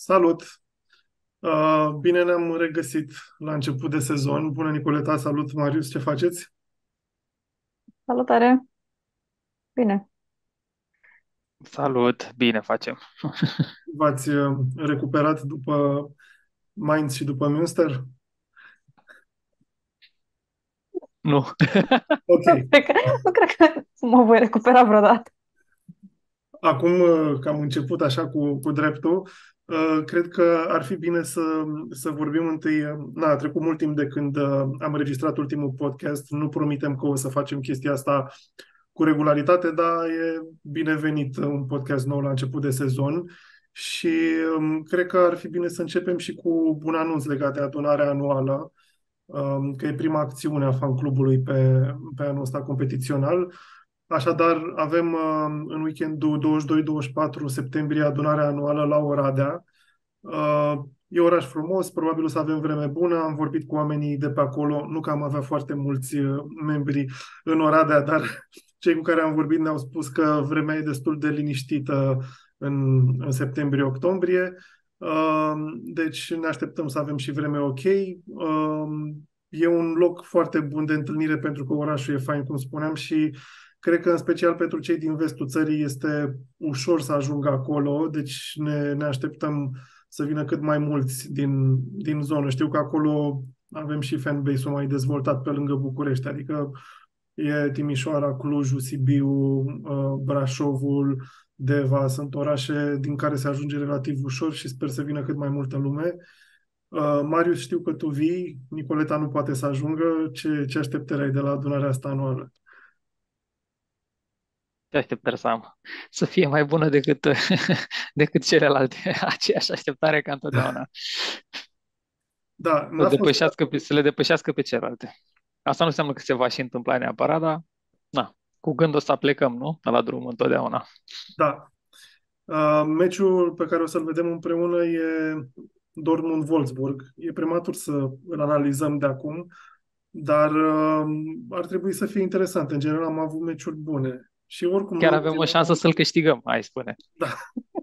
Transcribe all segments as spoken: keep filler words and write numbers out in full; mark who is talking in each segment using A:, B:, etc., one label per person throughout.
A: Salut! Uh, Bine ne-am regăsit la început de sezon. Bună, Nicoleta! Salut, Marius! Ce faceți?
B: Salutare! Bine.
C: Salut, bine facem.
A: V-ați uh, recuperat după Mainz și după Münster?
C: Nu.
A: Ok.
B: Nu cred că, nu cred că mă voi recupera vreodată.
A: Acum uh, că am început așa cu, cu dreptul, uh, cred că ar fi bine să, să vorbim întâi. uh, Na, a trecut mult timp de când uh, am înregistrat ultimul podcast. Nu promitem că o să facem chestia asta cu regularitate, dar e binevenit uh, un podcast nou la început de sezon. Și um, cred că ar fi bine să începem și cu un anunț legat de adunarea anuală, um, că e prima acțiune a fan-clubului pe, pe anul ăsta competițional. Așadar, avem uh, în weekendul douăzeci și doi douăzeci și patru septembrie adunarea anuală la Oradea. Uh, E oraș frumos, probabil o să avem vreme bună. Am vorbit cu oamenii de pe acolo, nu că am avea foarte mulți uh, membri în Oradea, dar cei cu care am vorbit ne-au spus că vremea e destul de liniștită în, în septembrie-octombrie. Uh, Deci ne așteptăm să avem și vreme ok. Uh, E un loc foarte bun de întâlnire pentru că orașul e fain, cum spuneam, și cred că în special pentru cei din vestul țării este ușor să ajungă acolo, deci ne, ne așteptăm să vină cât mai mulți din, din zonă. Știu că acolo avem și fanbase-ul mai dezvoltat pe lângă București, adică e Timișoara, Clujul, Sibiu, uh, Brașovul, Deva, sunt orașe din care se ajunge relativ ușor și sper să vină cât mai multă lume. Uh, Marius, știu că tu vii, Nicoleta nu poate să ajungă. Ce, ce așteptări ai de la adunarea asta anuală?
C: Ce așteptări să am? Să fie mai bună decât, decât celelalte. Aceeași așteptare ca întotdeauna.
A: Da,
C: Să,
A: n-a fost.
C: depășească pe, să le depășească pe celelalte. Asta nu înseamnă că se va și întâmpla neapărat, dar na, cu gândul ăsta plecăm, nu? La drum întotdeauna.
A: Da. Uh, meciul pe care o să-l vedem împreună e Dortmund-Wolfsburg. E prematur să îl analizăm de acum, dar uh, ar trebui să fie interesant. În general am avut meciuri bune. Și oricum nu
C: Chiar avem
A: mergem,
C: o șansă să-l câștigăm, hai spune.
A: da,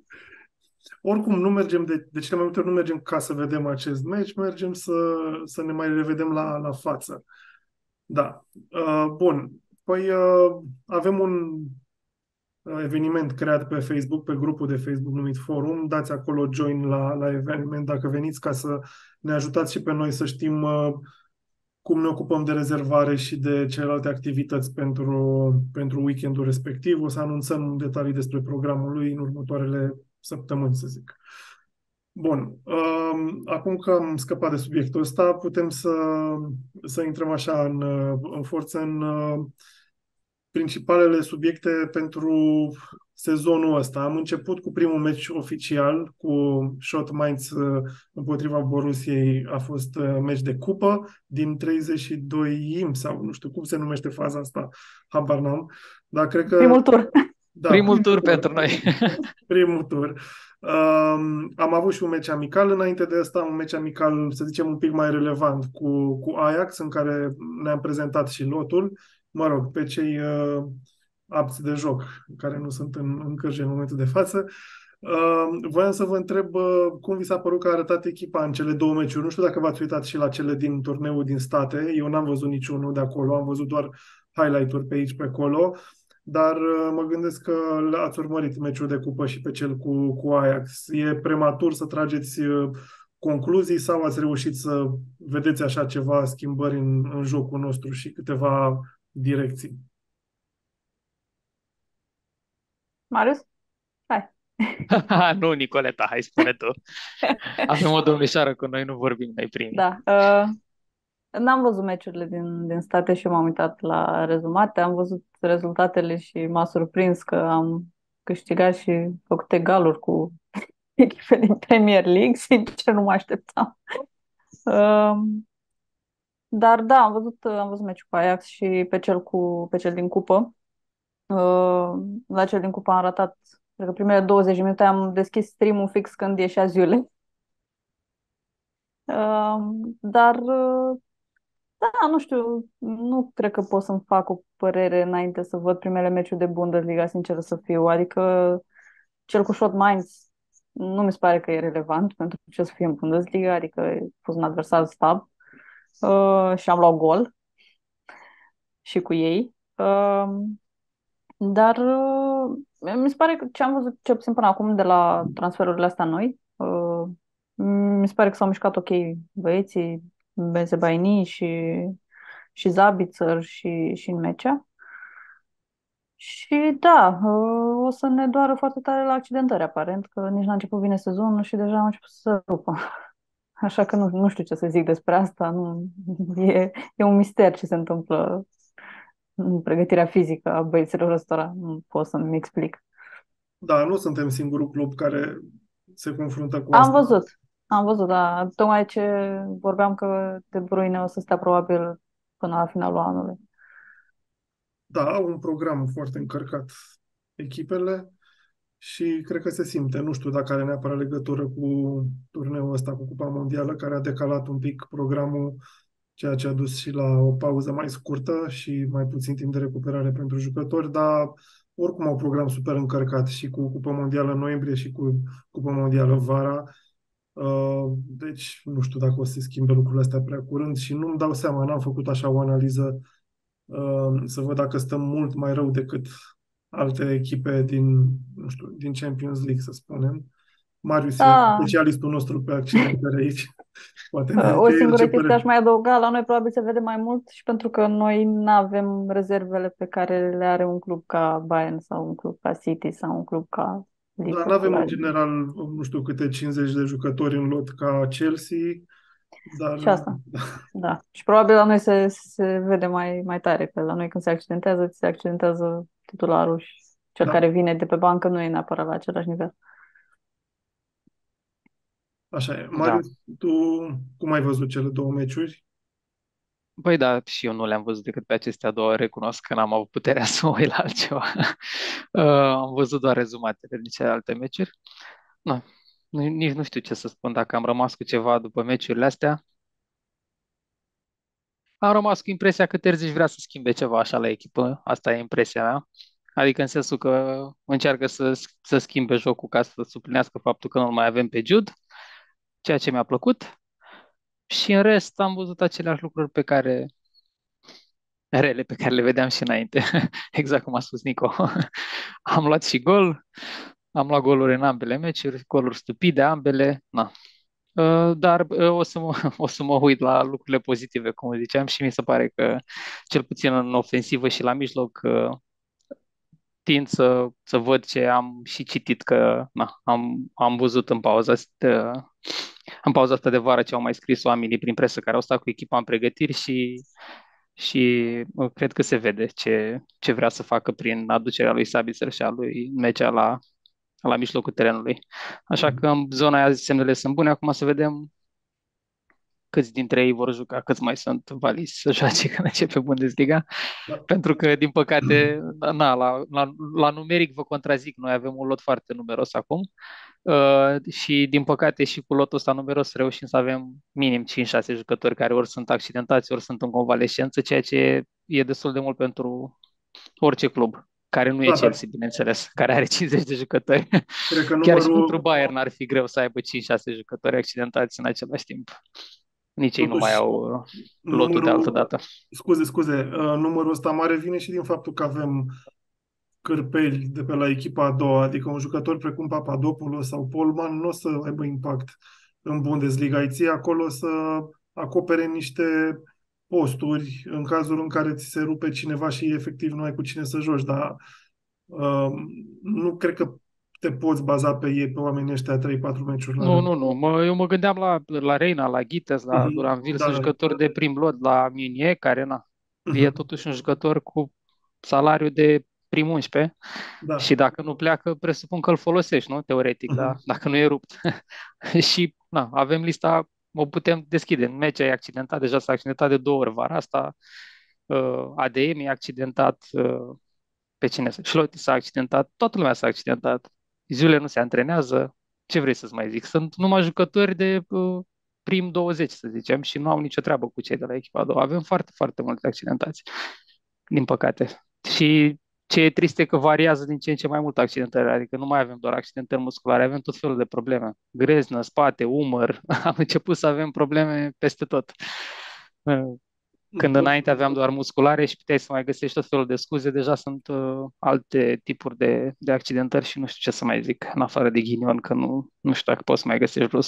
A: oricum nu mergem de, de cele mai multe ori nu mergem ca să vedem acest meci, mergem să, să ne mai revedem la, la față. Da. Uh, bun. Păi uh, avem un uh, eveniment creat pe Facebook, pe grupul de Facebook numit Forum. Dați acolo join la, la eveniment dacă veniți ca să ne ajutați și pe noi să știm uh, cum ne ocupăm de rezervare și de celelalte activități pentru, pentru weekendul respectiv. O să anunțăm detalii despre programul lui în următoarele săptămâni, să zic. Bun. Um, acum că am scăpat de subiectul ăsta, putem să, să intrăm așa în, în forță în uh, principalele subiecte pentru sezonul ăsta. Am început cu primul meci oficial, cu Schott Mainz uh, împotriva Borussiei. A fost uh, meci de cupă din treizeci și doi im sau nu știu cum se numește faza asta, habar n-am. Dar cred că,
B: Primul tur.
A: da,
C: Primul
A: primul
C: tur
A: tur.
C: pentru noi.
A: Primul tur. Um, am avut și un meci amical înainte de asta, un meci amical, să zicem, un pic mai relevant cu, cu Ajax, în care ne-am prezentat și lotul. Mă rog, pe cei uh, apți de joc, care nu sunt în, în cârje în momentul de față. Uh, voiam să vă întreb uh, cum vi s-a părut că a arătat echipa în cele două meciuri. Nu știu dacă v-ați uitat și la cele din turneul din state. Eu n-am văzut niciunul de acolo, am văzut doar highlight-uri pe aici, pe acolo. Dar uh, mă gândesc că ați urmărit meciul de cupă și pe cel cu, cu Ajax. E prematur să trageți uh, concluzii sau ați reușit să vedeți așa ceva schimbări în, în jocul nostru și câteva direcții?
B: Marius? Hai.
C: Nu, Nicoleta, hai spune tu. Avem o domnișoară cu noi, nu vorbim noi primii.
B: Da. Uh, n-am văzut meciurile din, din state și m-am uitat la rezumate. Am văzut rezultatele și m-a surprins că am câștigat și făcut egaluri cu echipele din Premier League. Sincer, nu mă așteptam. Uh, dar da, am văzut, am văzut meciul cu Ajax și pe cel, cu, pe cel din cupă. Uh, la cel din cupă am ratat, cred că primele douăzeci de minute am deschis stream-ul fix când ieșea Ziule. Uh, dar, uh, da, nu știu, nu cred că pot să-mi fac o părere înainte să văd primele meciuri de Bundesliga, sincer să fiu. Adică cel cu Schott Mainz nu mi se pare că e relevant pentru ce o să fie în Bundesliga, adică a fost un adversar stab uh, și am luat gol și cu ei. Uh, dar uh, mi se pare că ce am văzut cel puțin până acum de la transferurile astea noi, uh, mi se pare că s-au mișcat ok băieții, Bensebaini și, și Zabitzer și, și Mecea. Și da, uh, o să ne doară foarte tare la accidentări, aparent, că nici n-a început bine sezonul și deja am început să se rupă. Așa că nu, nu știu ce să zic despre asta. Nu, e, e un mister ce se întâmplă în pregătirea fizică a băieților ăstora. Nu pot să-mi explic.
A: Da, nu suntem singurul club care se confruntă cu
B: Am
A: asta.
B: văzut, am văzut, da. Tocmai ce vorbeam că De Bruyne o să stea probabil până la finalul anului.
A: Da, au un program foarte încărcat echipele și cred că se simte. Nu știu dacă are neapărat legătură cu turneul ăsta, cu Cupa Mondială, care a decalat un pic programul, ceea ce a dus și la o pauză mai scurtă și mai puțin timp de recuperare pentru jucători, dar oricum au un program super încărcat și cu Cupa Mondială în noiembrie și cu Cupa Mondială vara. Uh, Deci nu știu dacă o să se schimbe lucrurile astea prea curând și nu-mi dau seama, n-am făcut așa o analiză uh, să văd dacă stăm mult mai rău decât alte echipe din, nu știu, din Champions League, să spunem. Marius e
B: Da,
A: specialistul nostru pe accidentări aici. Poate ne
B: o
A: zice el
B: singură
A: ce
B: chestie aș
A: părere.
B: mai adăuga, la noi probabil se vede mai mult și pentru că noi nu avem rezervele pe care le are un club ca Bayern sau un club ca City sau un club ca
A: Dar nu avem în
B: Liverpool.
A: general, nu știu, câte cincizeci de jucători în lot ca Chelsea, dar
B: Și asta, da. Și probabil la noi se, se vede mai, mai tare, că la noi când se accidentează, ți se accidentează titularul și cel
A: da,
B: care vine de pe bancă nu e neapărat la același nivel.
A: așa e.
C: Da.
A: Marius, tu cum ai văzut cele două meciuri?
C: Păi da, și eu nu le-am văzut decât pe acestea două, recunosc că n-am avut puterea să mă uit la altceva. Uh, am văzut doar rezumatele din celelalte meciuri. Nu, nici nu știu ce să spun dacă am rămas cu ceva după meciurile astea. Am rămas cu impresia că Terzic vrea să schimbe ceva așa la echipă, asta e impresia mea. Adică în sensul că încearcă să, să schimbe jocul ca să suplinească faptul că nu mai avem pe Jude, ceea ce mi-a plăcut. Și în rest am văzut aceleași lucruri pe care, rele pe care le vedeam și înainte, exact cum a spus Nico. Am luat și gol, am luat goluri în ambele meciuri, goluri stupide ambele, na. Uh, Dar uh, o să mă, o să mă uit la lucrurile pozitive, cum ziceam, și mi se pare că, cel puțin în ofensivă și la mijloc, uh, tind să, să văd ce am și citit, că na, am, am văzut în pauza asta, în pauza asta de vară ce au mai scris oamenii prin presă care au stat cu echipa în pregătiri și, și uh, cred că se vede ce, ce vrea să facă prin aducerea lui Sabitzer și a lui Mecea la, la mijlocul terenului. Așa că în zona aia semnele sunt bune, acum să vedem câți dintre ei vor juca, câți mai sunt valizi să joace când începe Bundesliga.
A: Da.
C: Pentru că, din păcate, na, la, la, la numeric vă contrazic, noi avem un lot foarte numeros acum uh, și, din păcate, și cu lotul ăsta numeros reușim să avem minim cinci șase jucători care ori sunt accidentați, ori sunt în convalescență, ceea ce e destul de mult pentru orice club, care nu e
A: Da, da.
C: Chelsea, bineînțeles, care are cincizeci de jucători.
A: Cred că
C: Chiar și pentru
A: numărul,
C: Bayern ar fi greu să aibă cinci șase jucători accidentați în același timp. Nici ei nu mai
A: totuși,
C: au uh, lotul de altă
A: numărul,
C: dată.
A: scuze, scuze, uh, numărul ăsta mare vine și din faptul că avem cârpeli de pe la echipa a doua, adică un jucător precum Papadopoulos sau Polman nu o să aibă impact în Bundesliga. Îi ții acolo să acopere niște posturi în cazul în care ți se rupe cineva și efectiv nu ai cu cine să joci, dar uh, nu cred că te poți baza pe ei, pe oamenii ăștia trei patru meciuri la
C: Nu,
A: rând.
C: nu, nu. Mă, eu mă gândeam la, la Reina, la Ghites, la
A: Mhm.
C: Duranville,
A: Da,
C: sunt
A: da.
C: jucători de prim lot, la Meunier, care na, e
A: Mhm.
C: totuși un jucător cu salariu de prim unsprezece
A: Da.
C: și dacă nu pleacă, presupun că îl folosești, nu? Teoretic, dar
A: Mhm.
C: dacă nu e rupt. Și na, avem lista, o putem deschide. Mecea e accidentat, deja s-a accidentat de două ori vara asta. Uh, A D M e accidentat, uh, pe cine să... Șloti s-a accidentat, toată lumea s-a accidentat. Zile nu se antrenează. Ce vrei să-ți mai zic? Sunt numai jucători de uh, prim douăzeci, să zicem, și nu au nicio treabă cu cei de la echipa a doua. Avem foarte, foarte mulți accidentați, din păcate. Și Ce e trist e că variază din ce în ce mai mult accidentările, adică nu mai avem doar accidentări musculare, avem tot felul de probleme. Greznă, spate, umăr, am început să avem probleme peste tot. Când
A: Tot,
C: înainte aveam doar musculare și puteai să mai găsești tot felul de scuze, deja sunt uh, alte tipuri de, de accidentări și nu știu ce să mai zic, în afară de ghinion, că nu, nu știu dacă poți să mai găsești vreo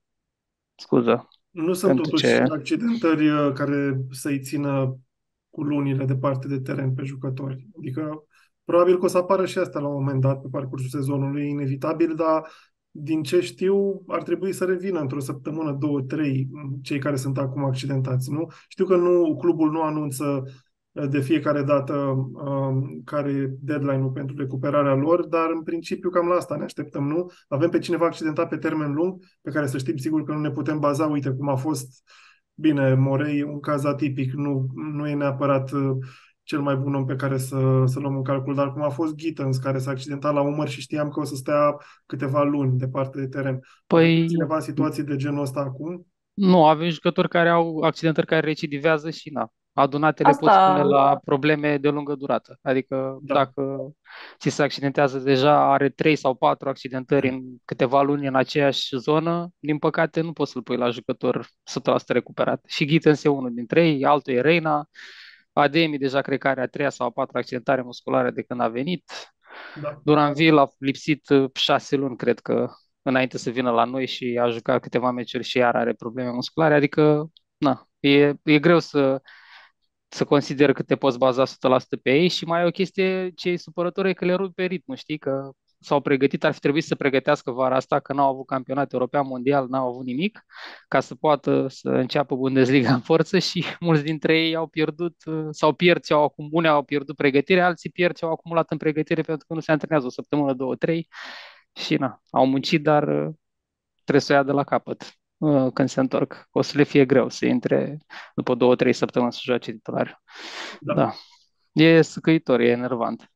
C: scuză
A: nu sunt
C: pentru
A: totuși
C: ce...
A: accidentări uh, care să-i țină cu lunile departe de teren pe jucători. Adică, probabil că o să apară și asta la un moment dat pe parcursul sezonului, inevitabil, dar din ce știu, ar trebui să revină într-o săptămână, două, trei, cei care sunt acum accidentați, nu? Știu că nu, clubul nu anunță uh, de fiecare dată um, care e deadline-ul pentru recuperarea lor, dar în principiu cam la asta ne așteptăm, nu? Avem pe cineva accidentat pe termen lung, pe care să știm sigur că nu ne putem baza, uite cum a fost. Bine, Morei e un caz atipic, nu, nu e neapărat uh, cel mai bun om pe care să, să luăm în calcul, dar cum a fost Gittens, care s-a accidentat la umăr și știam că o să stea câteva luni departe de teren. Avem
C: Păi
A: cineva în situații de genul ăsta acum?
C: nu, avem jucători care au accidentări care recidivează și na. Adunate le poți pune
B: Asta,
C: la probleme de lungă durată. Adică
A: Da,
C: dacă ți se accidentează deja, are trei sau patru accidentări în câteva luni în aceeași zonă, din păcate nu poți să-l pui la jucător o sută la sută recuperat. Și Gittens e unul dintre ei, altul e Reina, Ademi deja cred că are a treia sau a patra accidentare musculară de când a venit.
A: da,
C: Duranville a lipsit uh, șase luni, cred că, înainte să vină la noi și a jucat câteva meciuri și iar are probleme musculare, adică, na, e, e greu să, să consider că te poți baza o sută la sută pe ei și mai e o chestie ce e supărător e că le rup pe ritm, știi, că s-au pregătit, ar fi trebuit să pregătească vara asta, că n-au avut campionat european mondial, n-au avut nimic, ca să poată să înceapă Bundesliga în forță și mulți dintre ei au pierdut uh, sau pierd ce au acum, unii au pierdut pregătirea, alții pierd ce au acumulat în pregătire pentru că nu se antrenează o săptămână, două, trei și na, au muncit, dar uh, trebuie să o ia de la capăt uh, când se întorc. O să le fie greu să intre după două, trei săptămâni să joace titular.
A: da,
C: Da, e săcăitor, e enervant.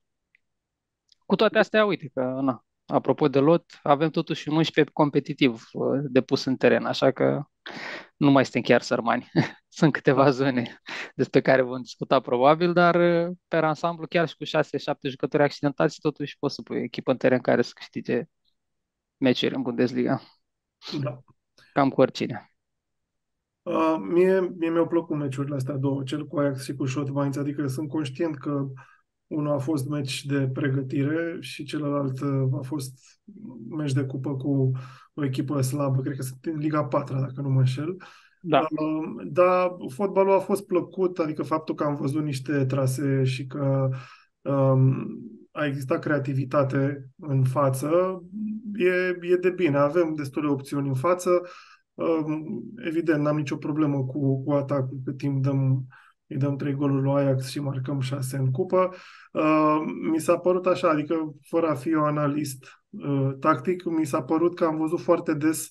C: Cu toate astea, uite că, na, apropo de lot, avem totuși un unsprezece competitiv uh, depus în teren, așa că nu mai suntem chiar sărmani. Sunt câteva
A: da,
C: zone despre care vom discuta probabil, dar uh, pe ansamblu, chiar și cu șase șapte jucători accidentați, totuși poți să pui echipă în teren care să câștige meciuri în Bundesliga,
A: da.
C: cam cu oricine.
A: Uh, mie, mie mi-au plăcut meciurile astea două, cel cu Ajax și cu Schott Mainz, adică sunt conștient că unul a fost meci de pregătire și celălalt uh, a fost meci de cupă cu o echipă slabă, cred că sunt în Liga patru, dacă nu mă înșel.
C: Da,
A: Uh, Dar fotbalul a fost plăcut, adică faptul că am văzut niște trasee și că um, a existat creativitate în față, e, e de bine. Avem destule opțiuni în față. Um, Evident, n-am nicio problemă cu, cu atacul cât timp dăm, îi dăm trei goluri lui Ajax și marcăm șase în cupă. Uh, mi s-a părut așa, adică fără a fi eu analist uh, tactic, mi s-a părut că am văzut foarte des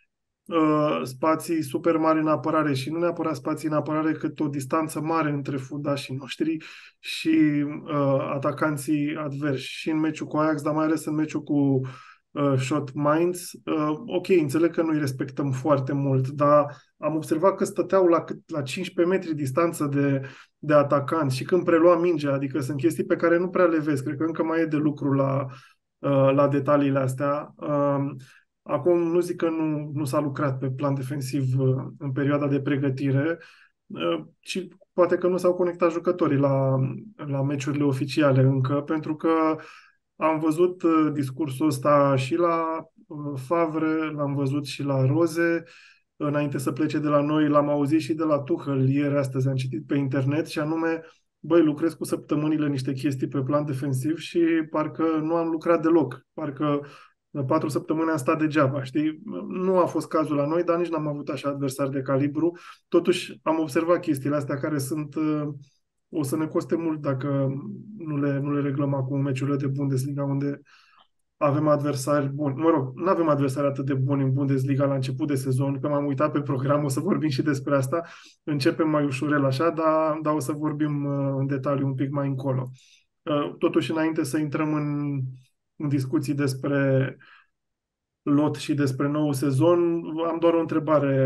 A: uh, spații super mari în apărare și nu neapărat spații în apărare, cât o distanță mare între fundașii noștri și uh, atacanții adversi. Și în meciul cu Ajax, dar mai ales în meciul cu uh, Schott Mainz. Uh, ok, înțeleg că nu-i respectăm foarte mult, dar am observat că stăteau la, cât- la cincisprezece metri distanță de, de atacanți și când prelua mingea, adică sunt chestii pe care nu prea le vezi. Cred că încă mai e de lucru la, uh, la detaliile astea. Uh, Acum nu zic că nu, nu s-a lucrat pe plan defensiv uh, în perioada de pregătire, uh, ci poate că nu s-au conectat jucătorii la, la meciurile oficiale încă, pentru că am văzut uh, discursul ăsta și la uh, Favre, l-am văzut și la Roze, înainte să plece de la noi, l-am auzit și de la Tuchel ieri, astăzi am citit pe internet, și anume, băi, lucrez cu săptămânile niște chestii pe plan defensiv și parcă nu am lucrat deloc, parcă patru săptămâni am stat degeaba, știi? Nu a fost cazul la noi, dar nici n-am avut așa adversari de calibru. Totuși am observat chestiile astea care sunt, uh, o să ne coste mult dacă nu le, nu le reglăm acum în meciurile de Bundesliga, unde avem adversari buni. Mă rog, nu avem adversari atât de buni în Bundesliga la început de sezon, că m-am uitat pe program, o să vorbim și despre asta. Începem mai ușurel așa, dar, dar o să vorbim uh, în detaliu un pic mai încolo. Uh, Totuși, înainte să intrăm în, în discuții despre lot și despre nou sezon, am doar o întrebare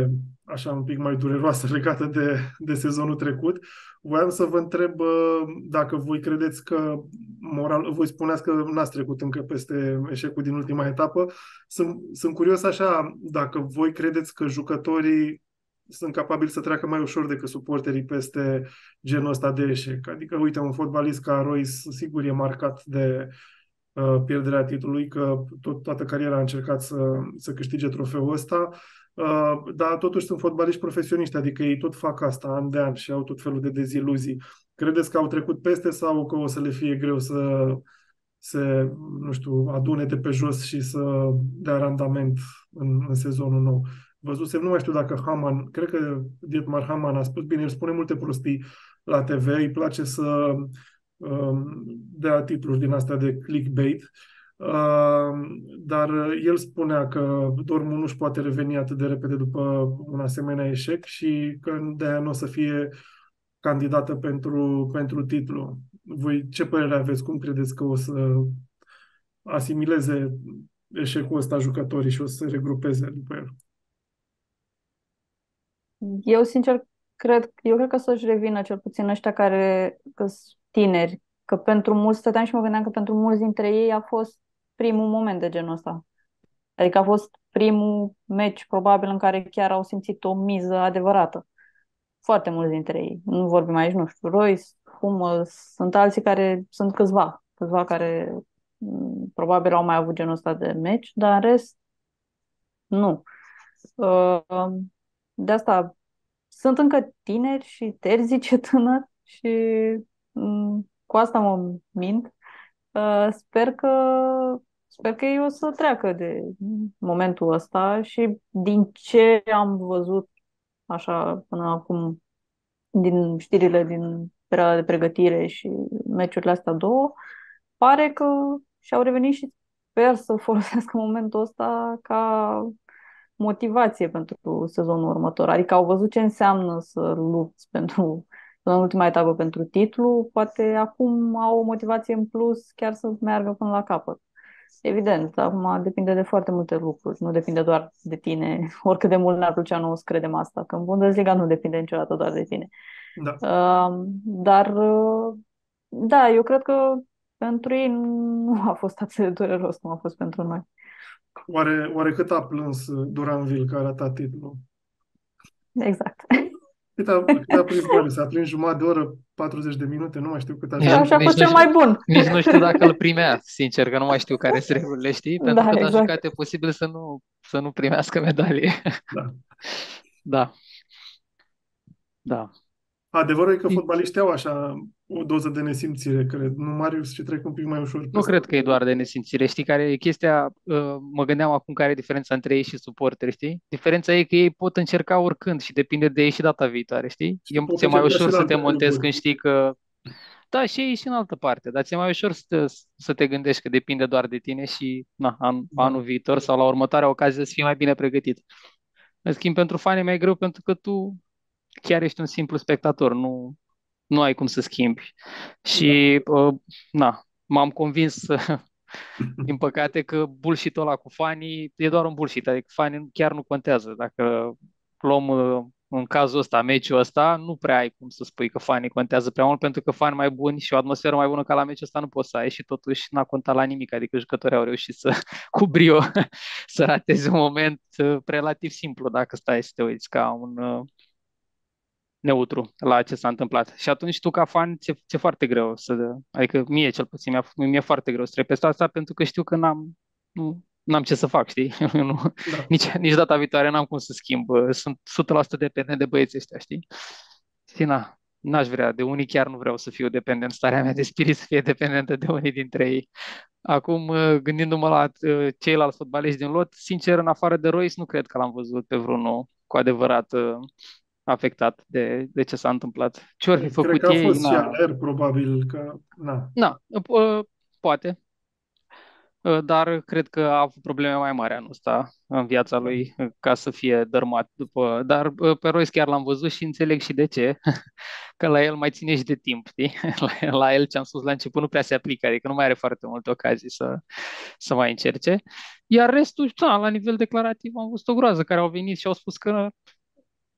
A: așa un pic mai dureroasă legată de, de sezonul trecut. Voiam să vă întreb uh, dacă voi credeți că moral, voi spuneați că n-ați trecut încă peste eșecul din ultima etapă. Sunt, sunt curios așa, dacă voi credeți că jucătorii sunt capabili să treacă mai ușor decât suporterii peste genul ăsta de eșec. Adică, uite, un fotbalist ca Royce sigur e marcat de uh, pierderea titlului, că tot, toată cariera a încercat să, să câștige trofeul ăsta. Uh, dar totuși sunt fotbaliști profesioniști, adică ei tot fac asta an de an și au tot felul de deziluzii. Credeți că au trecut peste sau că o să le fie greu să se, nu știu, adune de pe jos și să dea randament în, în sezonul nou? Văzusem, nu mai știu dacă Haman, cred că Dietmar Haman a spus, bine, el spune multe prostii la T V, îi place să um, dea titluri din astea de clickbait, uh, dar el spunea că Dortmund nu-și poate reveni atât de repede după un asemenea eșec și că de-aia nu o să fie candidată pentru, pentru titlu. Voi ce părere aveți? Cum credeți că o să asimileze eșecul ăsta jucătorii și o să se regrupeze după el?
B: Eu, sincer, cred, eu cred că să-și revină cel puțin ăștia care sunt tineri, că pentru mulți, stăteam și mă gândeam că pentru mulți dintre ei a fost primul moment de genul ăsta. Adică a fost primul meci probabil în care chiar au simțit o miză adevărată. Foarte mulți dintre ei. Nu vorbim aici, nu știu, Royce, Hummels, sunt alții care, sunt câțiva, câțiva care m, probabil au mai avut genul ăsta de meci, dar în rest, nu. Uh, De asta sunt încă tineri și Ter zice tânăr și m, cu asta mă mint. Uh, Sper că sper că ei o să treacă de momentul ăsta și din ce am văzut așa până acum din știrile din perioada de pregătire și meciurile astea două, pare că și-au revenit și sper să folosească momentul ăsta ca motivație pentru sezonul următor. Adică au văzut ce înseamnă să lupți pentru, în ultima etapă pentru titlu, poate acum au o motivație în plus chiar să meargă până la capăt. Evident, acum depinde de foarte multe lucruri, nu depinde doar de tine, oricât de mult ne-ar plăcea nouă să credem asta, că în Bundesliga nu depinde niciodată doar de tine.
A: Da.
B: Uh, dar, uh, da, eu cred că pentru ei nu a fost atât de dureros cum a fost pentru noi.
A: Oare, oare cât a plâns Duranville că a ratat titlul?
B: Exact.
A: Cât a, cât a prins Marius? A prins jumătate de oră, patruzeci de minute, nu mai știu cât a
C: Nici,
A: jucat.
B: Așa a
C: nici
B: fost
C: nu
B: cel
C: știu,
B: mai bun.
C: nici nu știu dacă îl primea, sincer, că nu mai știu care sunt regulile, știi? Pentru
B: Da,
C: că a
B: exact.
C: jucat, e posibil să nu, să nu primească medalie.
A: Da.
C: Da, da.
A: Adevărul e că fotbaliștii au așa o doză de nesimțire, cred. Nu Marius și trec un pic mai ușor
C: Nu
A: peste.
C: cred că e doar de nesimțire. Știi care e chestia? uh, Mă gândeam acum care e diferența între ei și suporteri, știi? Diferența e că ei pot încerca oricând și depinde de ei și data viitoare, știi?
A: Și
C: E,
A: pot
C: ți-e mai
A: încerca și
C: ușor
A: în
C: să te
A: alte
C: montezi
A: cluburi.
C: când știi că... Da, și ei și în altă parte, dar ți-e mai ușor să te, să te gândești că depinde doar de tine și na, an,
A: Da.
C: anul viitor sau la următoarea ocazie să fii mai bine pregătit. În schimb, pentru fani e mai greu pentru că tu chiar ești un simplu spectator, nu, nu ai cum să schimbi. Și, uh, na, m-am convins, din păcate, că bullshit-ul ăla cu fanii e doar un bullshit, adică fanii chiar nu contează. Dacă luăm uh, în cazul ăsta, meciul ăsta, nu prea ai cum să spui că fanii contează prea mult, pentru că fani mai buni și o atmosferă mai bună ca la meciul ăsta nu poți să ai și totuși n-a contat la nimic, adică jucătorii au reușit să, cu brio, să rateze un moment uh, relativ simplu, dacă stai să te uiți ca un uh, neutru la ce s-a întâmplat. Și atunci tu ca fan ți-e, ți-e foarte greu să, adică mie cel puțin mi-a, mi-e foarte greu să trec peste asta pentru că știu că n-am, nu, n-am ce să fac, știi? Eu nu,
A: Da.
C: nici, nici data viitoare n-am cum să schimb. Sunt o sută la sută dependent de băieții ăștia, știi? Și na, n-aș vrea, de unii chiar nu vreau să fiu dependent, starea mea de spirit să fie dependentă de unii dintre ei. Acum, gândindu-mă la uh, ceilalți fotbaliști din lot, sincer, în afară de Royce, nu cred că l-am văzut pe vreunul cu adevărat uh, afectat de, de ce s-a întâmplat. Ce ori fi
A: Cred
C: făcut
A: că a
C: ei,
A: fost și
C: na,
A: aler, probabil că, na.
C: na, uh, poate, uh, dar cred că a avut probleme mai mari anul ăsta în viața lui uh, ca să fie dărmat după. Dar uh, pe Royce chiar l-am văzut și înțeleg și de ce, că la el mai ține și de timp, știi? La, la el ce am spus la început nu prea se aplică, adică nu mai are foarte multe ocazii să, să mai încerce. Iar restul, da, la nivel declarativ am văzut o groază care au venit și au spus că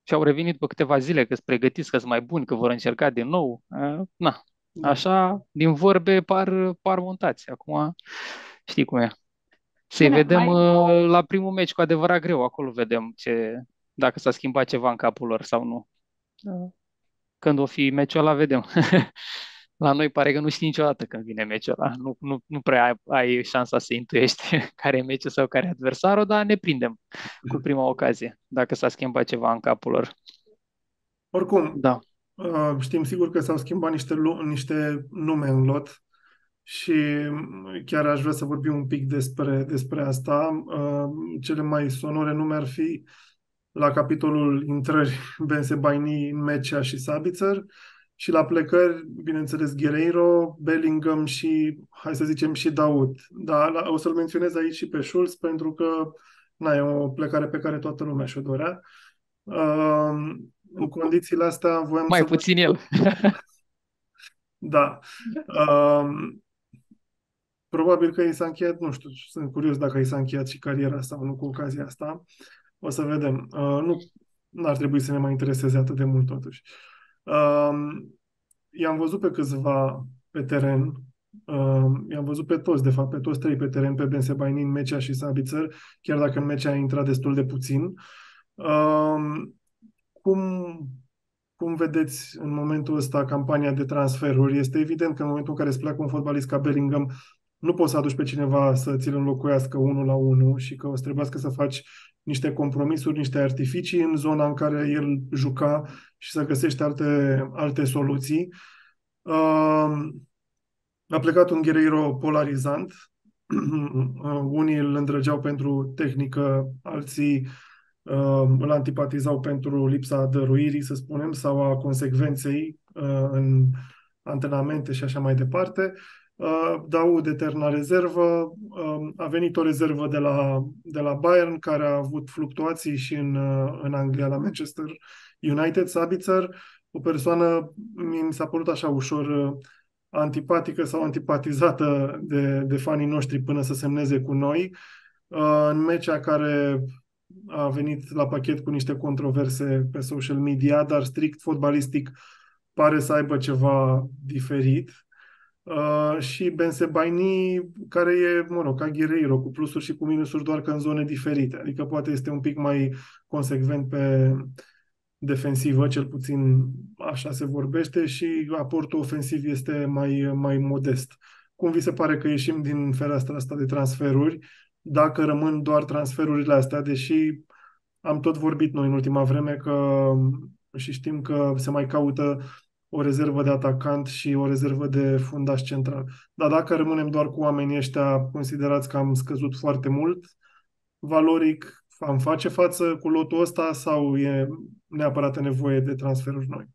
C: și au revenit pe câteva zile, că sunt pregătiți, că sunt mai buni, că vor încerca din nou. Uh, na,
A: Da.
C: așa, din vorbe par, par montați. Acum, știi cum e. Să-i
B: Bine,
C: vedem
B: mai,
C: uh, la primul meci cu adevărat greu. Acolo vedem ce, dacă s-a schimbat ceva în capul lor sau nu. Uh, Când o fi meciul ăla, vedem. La noi pare că nu știi niciodată când vine meciul ăla. Nu, nu, nu prea ai, ai șansa să intuiești care e meciul sau care e adversarul, dar ne prindem cu prima ocazie, dacă s-a schimbat ceva în capul lor.
A: Oricum,
C: Da.
A: uh, știm sigur că s-au schimbat niște, lu- niște nume în lot și chiar aș vrea să vorbim un pic despre, despre asta. Uh, Cele mai sonore nume ar fi la capitolul intrări Ben Sebaini, Mecea și Sabitzer și la plecări, bineînțeles, Guerreiro, Bellingham și, hai să zicem, și Daud. Dar la- o să-l menționez aici și pe Schulz pentru că na, e o plecare pe care toată lumea și-o dorea. Uh, în condițiile astea voiam să
C: Mai
A: vă...
C: puțin el.
A: Da. Uh, Probabil că i s-a încheiat, nu știu, sunt curios dacă i s-a încheiat și cariera sau nu cu ocazia asta. O să vedem. Uh, nu ar trebui să ne mai intereseze atât de mult totuși. Uh, I-am văzut pe câțiva pe teren. Uh, i-am văzut pe toți, de fapt, pe toți trei pe teren, pe Ben Sebaini, Mecea și Sabitzer, chiar dacă în Mecea a intrat destul de puțin. Uh, cum, cum vedeți în momentul ăsta campania de transferuri? Este evident că în momentul în care îți pleacă un fotbalist ca Bellingham, nu poți să aduci pe cineva să ți-l înlocuiască unul la unul și că o să trebuiască să faci niște compromisuri, niște artificii în zona în care el juca și să găsești alte, alte soluții. Uh, a plecat un Guerreiro polarizant. Unii îl îndrăgeau pentru tehnică, alții uh, îl antipatizau pentru lipsa dăruirii, să spunem, sau a consecvenței uh, în antrenamente și așa mai departe. Uh, Daud, eterna rezervă. Uh, a venit o rezervă de la, de la Bayern, care a avut fluctuații și în, uh, în Anglia, la Manchester United, Sabitzer, o persoană, mi s-a părut așa ușor uh, antipatică sau antipatizată de, de fanii noștri până să semneze cu noi. Uh, În mecea care a venit la pachet cu niște controverse pe social media, dar strict fotbalistic pare să aibă ceva diferit. Uh, și Ben Sebaini, care e, mă rog, ca Guerreiro, cu plusuri și cu minusuri, doar că în zone diferite. Adică poate este un pic mai consecvent pe defensivă, cel puțin așa se vorbește, și aportul ofensiv este mai, mai modest. Cum vi se pare că ieșim din fereastra asta de transferuri, dacă rămân doar transferurile astea, deși am tot vorbit noi în ultima vreme că și știm că se mai caută o rezervă de atacant și o rezervă de fundaș central. Dar dacă rămânem doar cu oamenii ăștia, considerați că am scăzut foarte mult valoric, am face față cu lotul ăsta sau e neapărat nevoie de transferuri noi?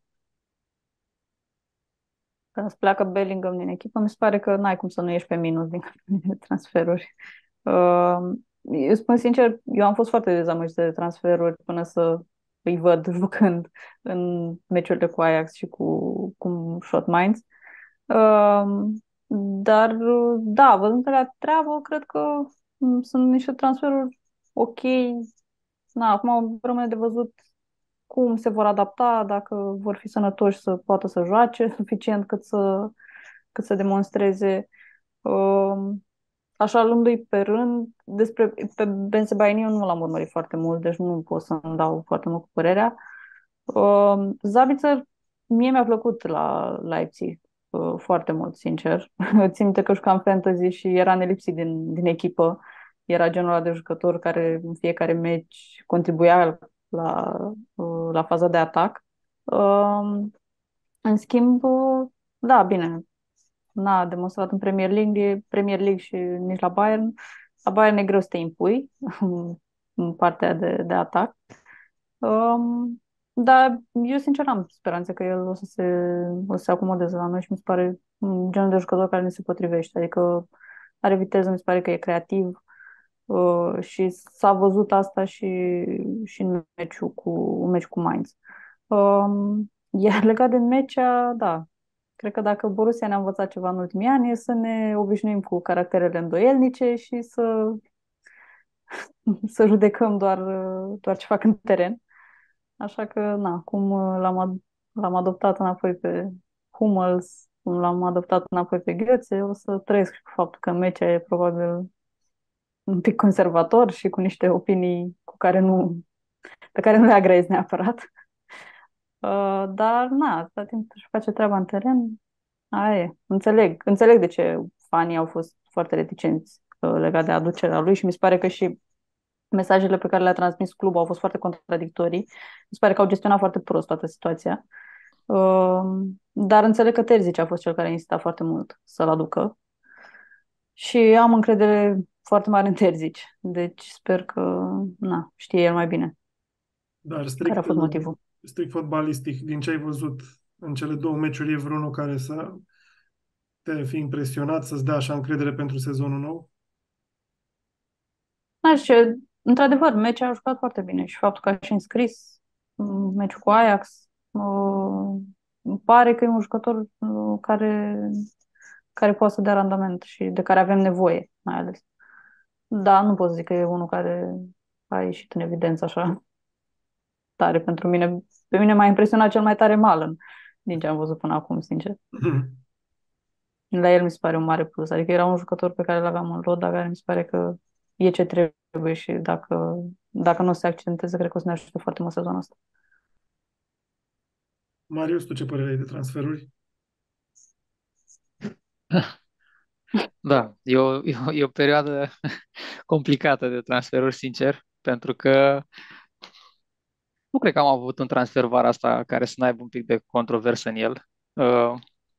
B: când îți pleacă Bellingham din echipă, mi se pare că n-ai cum să nu ieși pe minus din transferuri. Uh, eu spun sincer, eu am fost foarte dezamăgită de transferuri până să îi văd jucând în meciurile cu Ajax și cu, cu Shot Mainz. Uh, dar, da, văzând la treabă, cred că mm, sunt niște transferuri ok. Na, acum rămâne de văzut cum se vor adapta, dacă vor fi sănătoși să poată să joace suficient cât să, cât să demonstreze. Um, Așa, luându-i pe rând, despre pe Ben Sebaini eu nu l-am urmărit foarte mult, deci nu pot să-mi dau foarte mult cu părerea. Um, Zabitzer, mie mi-a plăcut la Leipzig uh, foarte mult, sincer. Țin minte că jucam fantasy și era nelipsit din, din echipă. Era genul ăla de jucător care în fiecare meci contribuia la, uh, la faza de atac. Um, În schimb, uh, da, bine, n-a demonstrat în Premier League, Premier League și nici la Bayern. La Bayern e greu să te impui în partea de, de atac. Um, dar eu sincer am speranțe că el o să se, o să se acomodeze la noi și mi se pare un genul de jucător care ne se potrivește. Adică are viteză, mi se pare că e creativ uh, și s-a văzut asta și, și în meciul cu, în meci cu Mainz. Um, iar legat de mecea, da, cred că dacă Borussia ne-a învățat ceva în ultimii ani e să ne obișnuim cu caracterele îndoielnice și să, să judecăm doar, doar ce fac în teren. Așa că, na, cum uh, l-am, ad- l-am adoptat înapoi pe Hummels, cum l-am adoptat înapoi pe Götze, o să trăiesc și cu faptul că Mecea e probabil un pic conservator și cu niște opinii cu care nu, pe care nu le agrezi neapărat. Uh, dar, na, atâta timp își face treaba în teren, aia e. Înțeleg, înțeleg de ce fanii au fost foarte reticenți uh, legat de aducerea lui și mi se pare că și mesajele pe care le-a transmis clubul au fost foarte contradictorii. Mi se pare că au gestionat foarte prost toată situația. Uh, dar înțeleg că Terzic a fost cel care a insistat foarte mult să-l aducă și am încredere foarte mare în Terzic. Deci sper că, na, știe el mai bine
A: Dar
B: care a
A: strict,
B: fost motivul.
A: strict fotbalistic, din ce ai văzut în cele două meciuri, e vreunul care să te fi impresionat, să-ți dea așa încredere pentru sezonul nou?
B: Da, și într-adevăr, meciul a jucat foarte bine și faptul că a și înscris mm, meciul cu Ajax, uh, îmi pare că e un jucător uh, care, care poate să dea randament și de care avem nevoie, mai ales. Da, nu pot să zic că e unul care a ieșit în evidență așa tare pentru mine. Pe mine m-a impresionat cel mai tare Malen din ce am văzut până acum, sincer. La el mi se pare un mare plus. Adică era un jucător pe care l-aveam în lot, dar care mi se pare că e ce trebuie și dacă, dacă nu se accenteze, cred că o să ne ajute foarte mult sezonul ăsta.
A: Marius, tu ce părere ai de transferuri?
C: Da, e o, e o, e o perioadă complicată de transferuri, sincer, pentru că nu cred că am avut un transfer vara asta care să n-aibă un pic de controversă în el. Uh,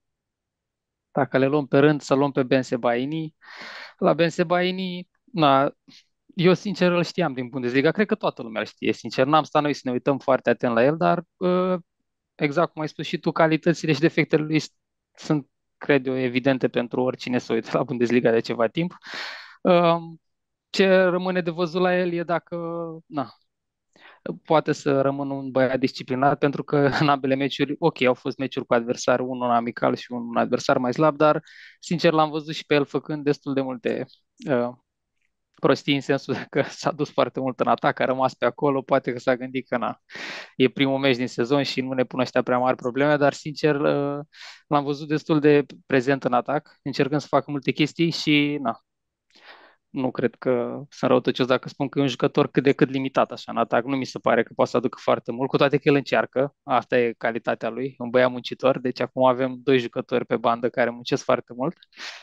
C: Dacă le luăm pe rând, să luăm pe Ben Sebaini. La Ben Sebaini, na, eu sincer îl știam din Bundesliga, cred că toată lumea îl știe, sincer. N-am stat noi să ne uităm foarte atent la el, dar uh, exact cum ai spus și tu, calitățile și defectele lui sunt, cred eu, evidente pentru oricine să uite la Bundesliga de ceva timp. Uh, Ce rămâne de văzut la el e dacă, na, poate să rămână un băiat disciplinat, pentru că în ambele meciuri, ok, au fost meciuri cu adversari, unul amical și un adversar mai slab, dar sincer l-am văzut și pe el făcând destul de multe uh, prostii, în sensul că s-a dus foarte mult în atac, a rămas pe acolo, poate că s-a gândit că na, e primul meci din sezon și nu ne pune ăștia prea mari probleme, dar sincer uh, l-am văzut destul de prezent în atac, încercând să facă multe chestii și na, nu cred că sunt răutăcios dacă spun că e un jucător cât de cât limitat așa în atac. Nu mi se pare că poate să aducă foarte mult, cu toate că el încearcă. Asta e calitatea lui, un băiat muncitor. Deci acum avem doi jucători pe bandă care muncesc foarte mult.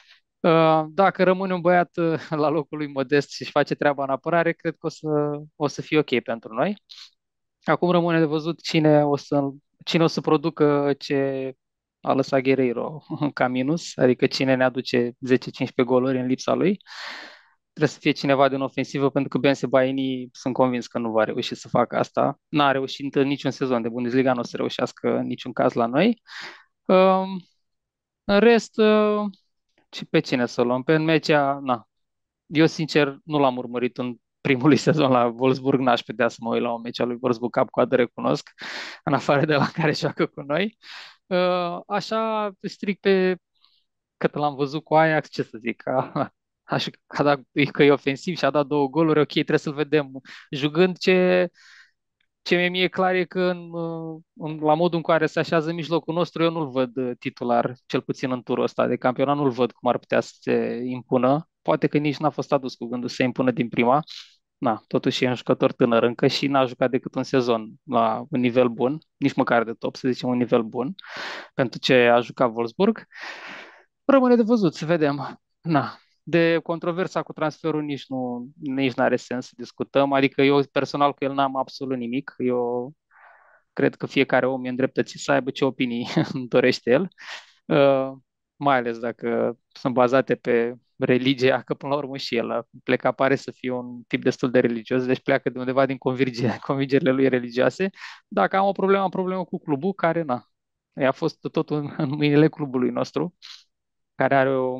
C: Uh, Dacă rămâne un băiat uh, la locul lui modest și își face treaba în apărare, cred că o să, o să fie ok pentru noi. Acum rămâne de văzut cine o să, cine o să producă ce a lăsat Guerreiro ca minus, adică cine ne aduce zece cincisprezece goluri în lipsa lui. Trebuie să fie cineva din ofensivă, pentru că Ben Sebaini sunt convins că nu va reuși să facă asta. N-a reușit în niciun sezon de Bundesliga, nu o să reușească în niciun caz la noi. Um, În rest, uh, și pe cine să o luăm? Pe în mecea, na, eu sincer nu l-am urmărit în primul sezon la Wolfsburg, n-aș putea să mă uit la un meci al lui Wolfsburg cap-coadă, recunosc, în afară de la care joacă cu noi. Uh, Așa, strict pe cât l-am văzut cu Ajax, ce să zic, a, așa că a dat, că e ofensiv și a dat două goluri, ok, trebuie să-l vedem jugând. Ce, ce mi-e mie clar e că în, în, la modul în care se așează în mijlocul nostru, eu nu-l văd uh, titular, cel puțin în turul ăsta de campionat, nu-l văd cum ar putea să se impună. Poate că nici n-a fost adus cu gândul să se impună din prima. Na, totuși e un jucător tânăr încă și n-a jucat decât un sezon la un nivel bun, nici măcar de top, să zicem un nivel bun, pentru ce a jucat Wolfsburg. Rămâne de văzut, să vedem. Na, de controversa cu transferul nici nu nici n-are sens să discutăm, adică eu personal cu el n-am absolut nimic. Eu cred că fiecare om e îndreptățit să aibă ce opinii îmi dorește el, uh, mai ales dacă sunt bazate pe religia, că până la urmă și el pleca, pare să fie un tip destul de religios, deci pleacă de undeva din convingerile, convingerile lui religioase. Dacă am o problemă, am problemă cu clubul, care na, a fost totul în, în mâinile clubului nostru, care are o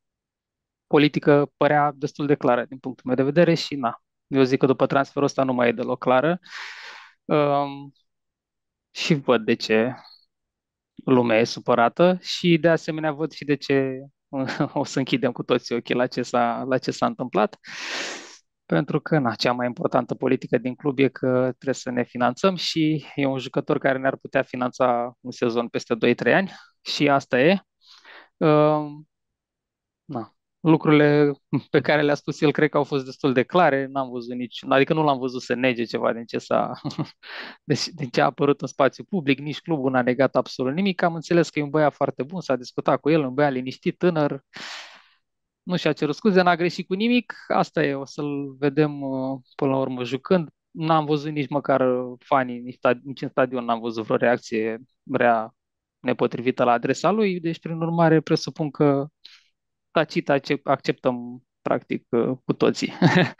C: politică, părea destul de clară din punctul meu de vedere și na, eu zic că după transferul ăsta nu mai e deloc clară. Um, și văd de ce lumea e supărată și de asemenea văd și de ce o să închidem cu toții ochii la ce s-a, la ce s-a întâmplat. pentru că na, cea mai importantă politică din club e că trebuie să ne finanțăm și e un jucător care ne-ar putea finanța un sezon peste doi trei ani și asta e. Uh, na. Lucrurile pe care le-a spus el cred că au fost destul de clare, n-am văzut nici, adică nu l-am văzut să nege ceva din ce s-a, deci, din ce a apărut în spațiu public, nici clubul n-a negat absolut nimic, am înțeles că e un băiat foarte bun, s-a discutat cu el, un băiat liniștit, tânăr, nu și-a cerut scuze, n-a greșit cu nimic, asta e, o să-l vedem uh, până la urmă jucând. N-am văzut nici măcar uh, fanii, nici, sta- nici în stadion n-am văzut vreo reacție rea nepotrivită la adresa lui, deci prin urmare presupun că tacit accept- acceptăm practic uh, cu toții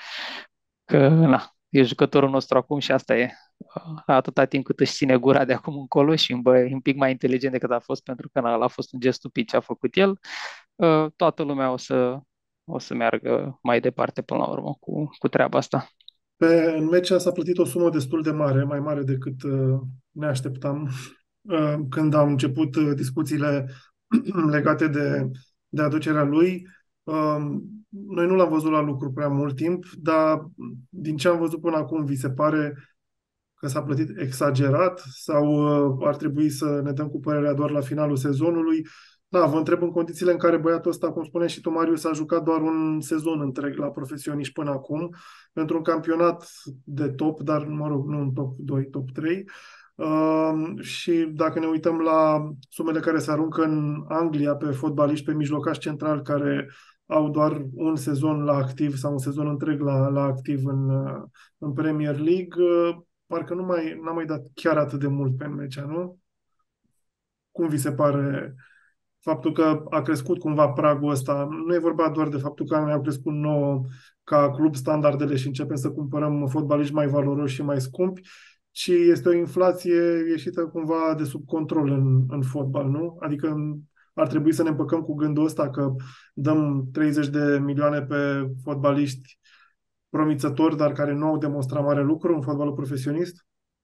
C: că na, e jucătorul nostru acum și asta e. Uh, Atâta timp cât își ține gura de acum încolo și un băie un pic mai inteligent decât a fost, pentru că na, ăla a fost un gest stupid ce a făcut el, uh, toată lumea o să, o să meargă mai departe până la urmă cu, cu treaba asta.
A: Pe, în meciul s-a plătit o sumă destul de mare, mai mare decât uh, ne așteptam uh, când am început uh, discuțiile legate de, de aducerea lui. Uh, Noi nu l-am văzut la lucru prea mult timp, dar din ce am văzut până acum, vi se pare că s-a plătit exagerat sau uh, ar trebui să ne dăm cu părerea doar la finalul sezonului? Da, vă întreb în condițiile în care băiatul ăsta, cum spune și tu, Marius, a jucat doar un sezon întreg la profesioniști până acum, pentru un campionat de top, dar, mă rog, nu un top doi, top trei. Uh, și dacă ne uităm la sumele care se aruncă în Anglia pe fotbaliști, pe mijlocași centrali care au doar un sezon la activ sau un sezon întreg la, la activ în, uh, în Premier League, uh, parcă nu mai, n-a mai dat chiar atât de mult pe mecea, nu? Cum vi se pare faptul că a crescut cumva pragul ăsta? Nu e vorba doar de faptul că ne-au crescut nouă ca club standardele și începem să cumpărăm fotbaliști mai valoroși și mai scumpi, ci este o inflație ieșită cumva de sub control în, în fotbal, nu? Adică ar trebui să ne împăcăm cu gândul ăsta că dăm treizeci de milioane pe fotbaliști promițători, dar care nu au demonstrat mare lucru în fotbalul profesionist?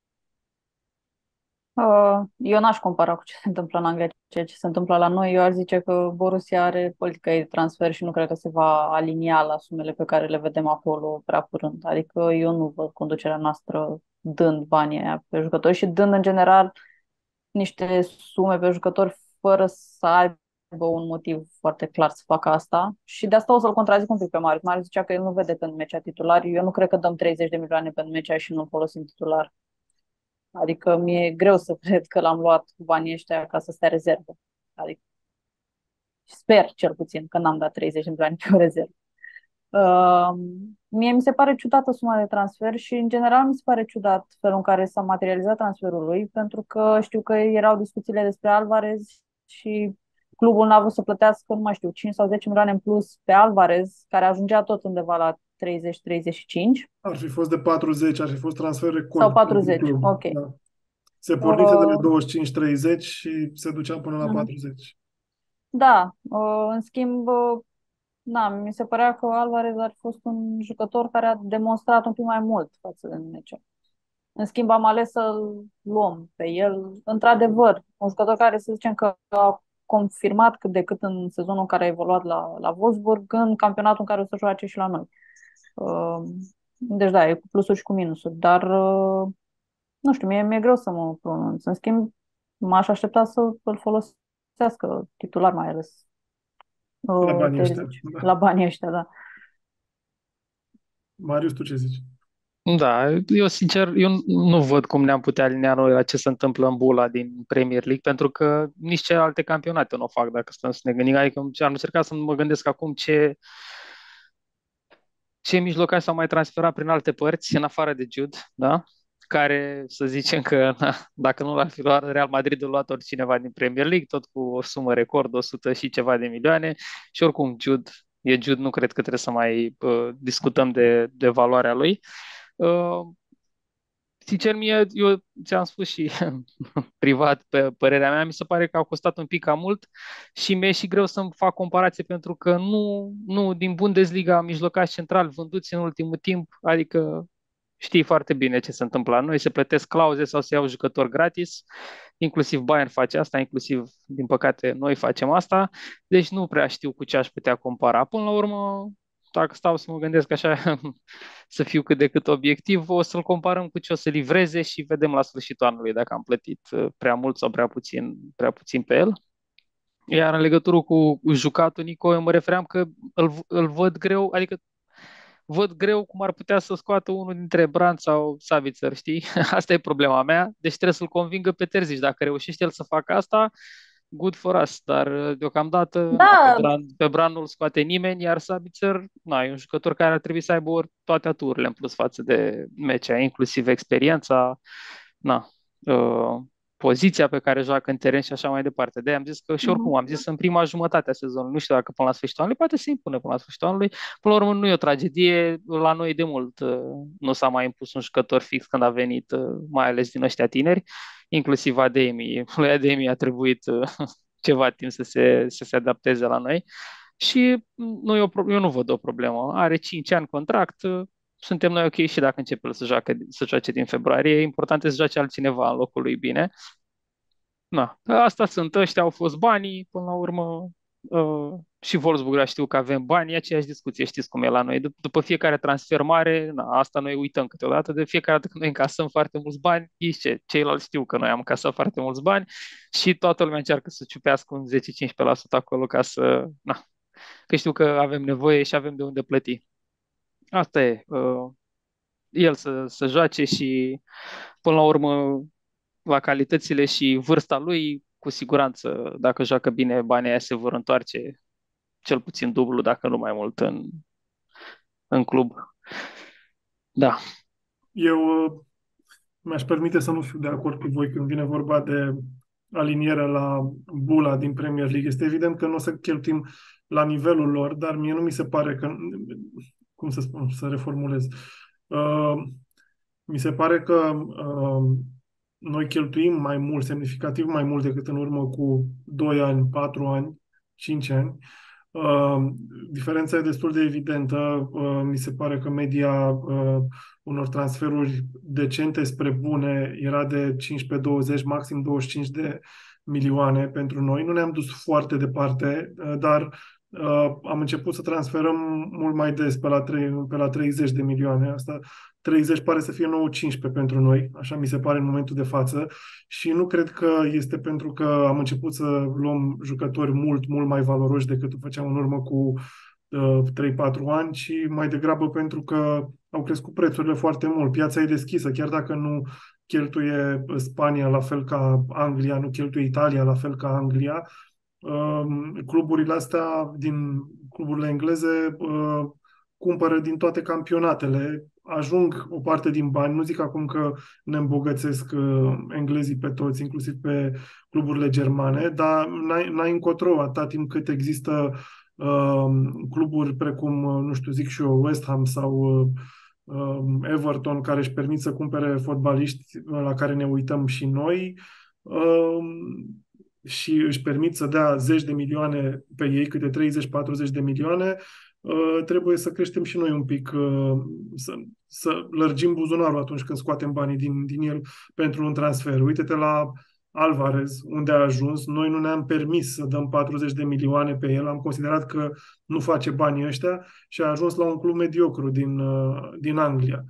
B: Uh, Eu n-aș compara cu ce se întâmplă în Anglia, ceea ce se întâmplă la noi. Eu aș zice că Borussia are politica ei de transfer și nu cred că se va alinia la sumele pe care le vedem acolo prea curând. Adică eu nu văd conducerea noastră dând banii aia pe jucători și dând în general niște sume pe jucători fără să aibă un motiv foarte clar să facă asta. Și de asta o să-l contrazic un pic pe Marius. Marius zicea că el nu vede pe mecea titular. Eu nu cred că dăm treizeci de milioane pe mecea și nu folosim titular. Adică mi-e greu să cred că l-am luat cu banii ăștia ca să stea rezervă. Adică sper cel puțin că n-am dat treizeci de milioane pe o rezervă. Uh, Mie mi se pare ciudată suma de transfer și în general mi se pare ciudat felul în care s-a materializat transferul lui, pentru că știu că erau discuțiile despre Alvarez și clubul n-a vrut să plătească, nu mai știu, cinci sau zece milioane în plus pe Alvarez, care ajungea tot undeva la treizeci treizeci și cinci
A: Ar fi fost de patruzeci, ar fi fost transfer
B: sau
A: record pentru
B: patruzeci.
A: club.
B: Ok.
A: Da. Se pornise de la
B: Uh,
A: douăzeci și cinci treizeci și se ducea până la
B: uh,
A: patruzeci.
B: Da, uh, în schimb, uh, na, mi se părea că Alvarez ar fi fost un jucător care a demonstrat un pic mai mult față de meci. În schimb, am ales să-l luăm pe el. Într-adevăr, un jucător care să zicem că a confirmat cât de cât în sezonul în care a evoluat la, la Wolfsburg, în campionatul în care o să joace și la noi. Uh, Deci da, e cu plusuri și cu minusuri, dar uh, nu știu, mie mi-e greu să mă pronunț. În schimb, m-aș aștepta să îl folosească titular mai ales
A: La
B: uh,
A: banii ăștia.
B: Terzic,
A: Da.
B: la banii ăștia, da.
A: Marius, tu ce zici?
C: Da, eu sincer, eu nu văd cum ne-am putea alinea noi la ce se întâmplă în bula din Premier League, pentru că nici celelalte campionate nu o fac, dacă stăm să ne gândim. Adică am încercat să mă gândesc acum ce, ce mijlocași s-au mai transferat prin alte părți, în afară de Jude, da? Care, să zicem că, na, dacă nu l-ar fi luat Real Madrid, a luat oricineva din Premier League, tot cu o sumă record, o sută și ceva de milioane, și oricum Jude, e Jude, nu cred că trebuie să mai uh, discutăm de, de valoarea lui. Uh, Sincer, mie, eu ți-am spus și privat, pe părerea mea, mi se pare că au costat un pic cam mult și mi-e și greu să-mi fac comparație pentru că nu, nu din Bundesliga mijlocași central vânduți în ultimul timp, adică știi foarte bine ce se întâmplă la noi, se plătesc clauze sau se iau jucători gratis, inclusiv Bayern face asta, inclusiv, din păcate, noi facem asta, deci nu prea știu cu ce aș putea compara. Până la urmă, dacă stau să mă gândesc așa, să fiu cât de cât obiectiv, o să-l comparăm cu ce o să livreze și vedem la sfârșitul anului dacă am plătit uh, prea mult sau prea puțin, prea puțin pe el. Iar în legătură cu jucatul Nico, eu mă refeream că îl, îl văd greu, adică văd greu cum ar putea să scoată unul dintre Brand sau Savitzer, știi? Asta e problema mea, deci trebuie să-l convingă pe Terzic. Dacă reușește el să facă asta, good for us, dar uh, deocamdată na, pe
B: Da,
C: Brand, pe Brand nu-l scoate nimeni, iar Savitzer, na, e un jucător care ar trebui să aibă ori toate aturile în plus față de meciul, inclusiv experiența, na, uh, poziția pe care joacă în teren și așa mai departe. De am zis că și oricum am zis în prima jumătate a sezonului, nu știu dacă până la sfârșitul anului, poate se impune până la sfârșitul anului. Până la urmă nu e o tragedie, la noi de mult uh, nu s-a mai impus un jucător fix când a venit, uh, mai ales din ăștia tineri, inclusiv Ademi. Lui Ademi a trebuit uh, ceva timp să se, să se adapteze la noi și nu e o, pro- eu nu văd o problemă. Are cinci ani contract, uh, suntem noi ok și dacă începe să joace, să joace din februarie, e important să joace altcineva în locul lui bine. Na, asta sunt, ăștia au fost banii, până la urmă uh, și Wolfsburg știu că avem bani, e aceeași discuție, știți cum e la noi. Dup- după fiecare transfer mare, na, asta noi uităm câteodată, de fiecare dată când noi încasăm foarte mulți bani, știți ce, ceilalți știu că noi am încasat foarte mulți bani și toată lumea încearcă să ciupească un zece-cincisprezece la sută acolo ca să, na, că știu că avem nevoie și avem de unde plăti. Asta e, uh, el să, să joace și până la urmă la calitățile și vârsta lui, cu siguranță, dacă joacă bine, banii aia se vor întoarce cel puțin dublu, dacă nu mai mult, în, în club. Da.
A: Eu uh, mi-aș permite să nu fiu de acord cu voi când vine vorba de alinierea la bula din Premier League. Este evident că nu o să cheltuim la nivelul lor, dar mie nu mi se pare că, cum să spun, să reformulez, uh, mi se pare că uh, noi cheltuim mai mult, semnificativ mai mult decât în urmă cu doi ani, patru ani, cinci ani. Uh, diferența e destul de evidentă. Uh, mi se pare că media uh, unor transferuri decente spre bune era de cincisprezece douăzeci, maxim douăzeci și cinci de milioane pentru noi. Nu ne-am dus foarte departe, uh, dar uh, am început să transferăm mult mai des, pe la, trei, pe la treizeci de milioane. Asta treizeci pare să fie nou cincisprezece pentru noi, așa mi se pare în momentul de față. Și nu cred că este pentru că am început să luăm jucători mult, mult mai valoroși decât o făceam în urmă cu uh, trei patru ani, ci mai degrabă pentru că au crescut prețurile foarte mult. Piața e deschisă, chiar dacă nu cheltuie Spania la fel ca Anglia, nu cheltuie Italia la fel ca Anglia. Uh, cluburile astea din cluburile engleze uh, cumpără din toate campionatele, ajung o parte din bani. Nu zic acum că ne îmbogățesc uh, englezii pe toți, inclusiv pe cluburile germane, dar n-ai, n-ai încotro atâta timp cât există uh, cluburi precum, uh, nu știu, zic și eu, West Ham sau uh, uh, Everton, care își permit să cumpere fotbaliști la care ne uităm și noi, uh, și își permit să dea zeci de milioane pe ei, câte treizeci patruzeci de milioane, uh, trebuie să creștem și noi un pic, uh, să, să lărgim buzunarul atunci când scoatem banii din, din el pentru un transfer. Uite-te la Alvarez, unde a ajuns. Noi nu ne-am permis să dăm patruzeci de milioane pe el, am considerat că nu face banii ăștia și a ajuns la un club mediocru din, uh, din Anglia.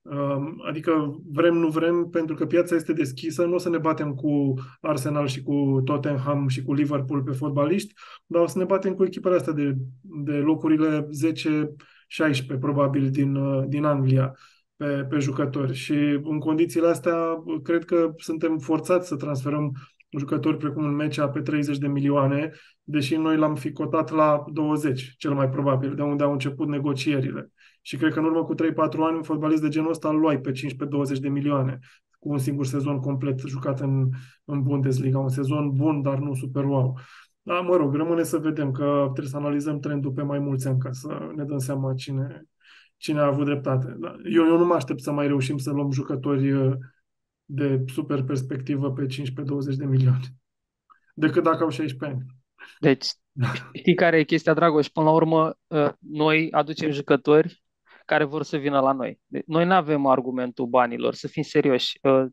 A: Adică vrem, nu vrem, pentru că piața este deschisă, nu o să ne batem cu Arsenal și cu Tottenham și cu Liverpool pe fotbaliști, dar o să ne batem cu echipele astea de, de locurile zece șaisprezece probabil din, din Anglia pe, pe jucători. Și în condițiile astea cred că suntem forțați să transferăm jucători precum un Mecea pe treizeci de milioane, deși noi l-am fi cotat la douăzeci, cel mai probabil, de unde au început negocierile. Și cred că în urmă cu trei patru ani un fotbalist de genul ăsta îl luai pe cincisprezece douăzeci de milioane, cu un singur sezon complet jucat în, în Bundesliga. Un sezon bun, dar nu super wow. Da, mă rog, rămâne să vedem, că trebuie să analizăm trendul pe mai mulți ani ca să ne dăm seama cine, cine a avut dreptate. Da, eu, eu nu mă aștept să mai reușim să luăm jucători de super perspectivă pe cincisprezece douăzeci de milioane, decât dacă au șaisprezece ani.
C: Deci, știi care e chestia, Dragoș? Până la urmă, noi aducem jucători care vor să vină la noi. Noi nu avem argumentul banilor, să fim serioși.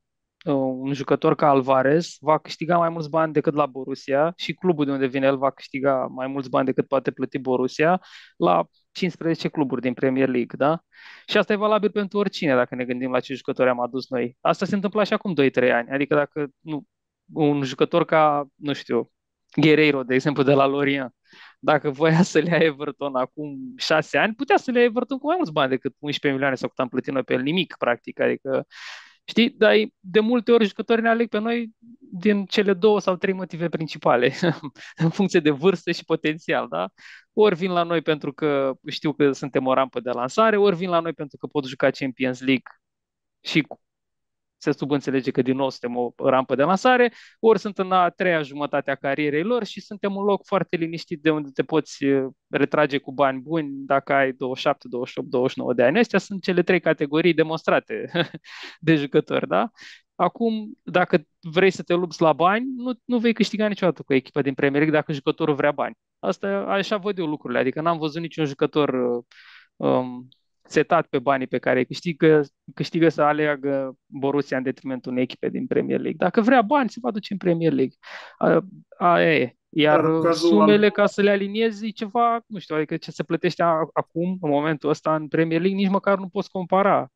C: un jucător ca Alvarez va câștiga mai mulți bani decât la Borussia și clubul de unde vine el va câștiga mai mulți bani decât poate plăti Borussia la cincisprezece cluburi din Premier League, da? Și asta e valabil pentru oricine dacă ne gândim la ce jucători am adus noi. Asta se întâmpla și acum doi trei ani, adică dacă nu, un jucător ca, nu știu, Guerreiro, de exemplu, de la Lorient, dacă voia să le ia Everton acum șase ani, putea să le ia Everton cu mai mulți bani decât unsprezece milioane sau cât am plătit noi pe el, nimic, practic, adică știi, dar de multe ori jucătorii ne aleg pe noi din cele două sau trei motive principale, în funcție de vârstă și potențial, da? Ori vin la noi pentru că știu că suntem o rampă de lansare, ori vin la noi pentru că pot juca Champions League și se subînțelege că din nou suntem o rampă de lansare, ori sunt în a treia jumătate a carierei lor și suntem un loc foarte liniștit de unde te poți retrage cu bani buni dacă ai douăzeci și șapte, douăzeci și opt, douăzeci și nouă de ani. Astea sunt cele trei categorii demonstrate de jucători, da? Acum, dacă vrei să te lupți la bani, nu, nu vei câștiga niciodată cu echipa din Premier League dacă jucătorul vrea bani. Asta, așa văd eu lucrurile, adică n-am văzut niciun jucător um, setat pe banii pe care îi câștigă, câștigă să aleagă Borussia în detrimentul unei echipe din Premier League. Dacă vrea bani, se va duce în Premier League. A, aia e. Iar
A: Dar cazul
C: sumele
A: al...
C: ca să le aliniezi e ceva, nu știu, adică ce se plătește a, acum, în momentul ăsta, în Premier League, nici măcar nu poți compara.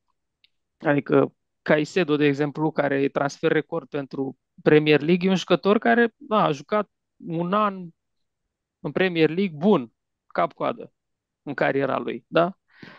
C: Adică Caicedo, de exemplu, care e transfer record pentru Premier League, e un jucător care a, a jucat un an în Premier League bun, cap-coadă, în cariera lui, da?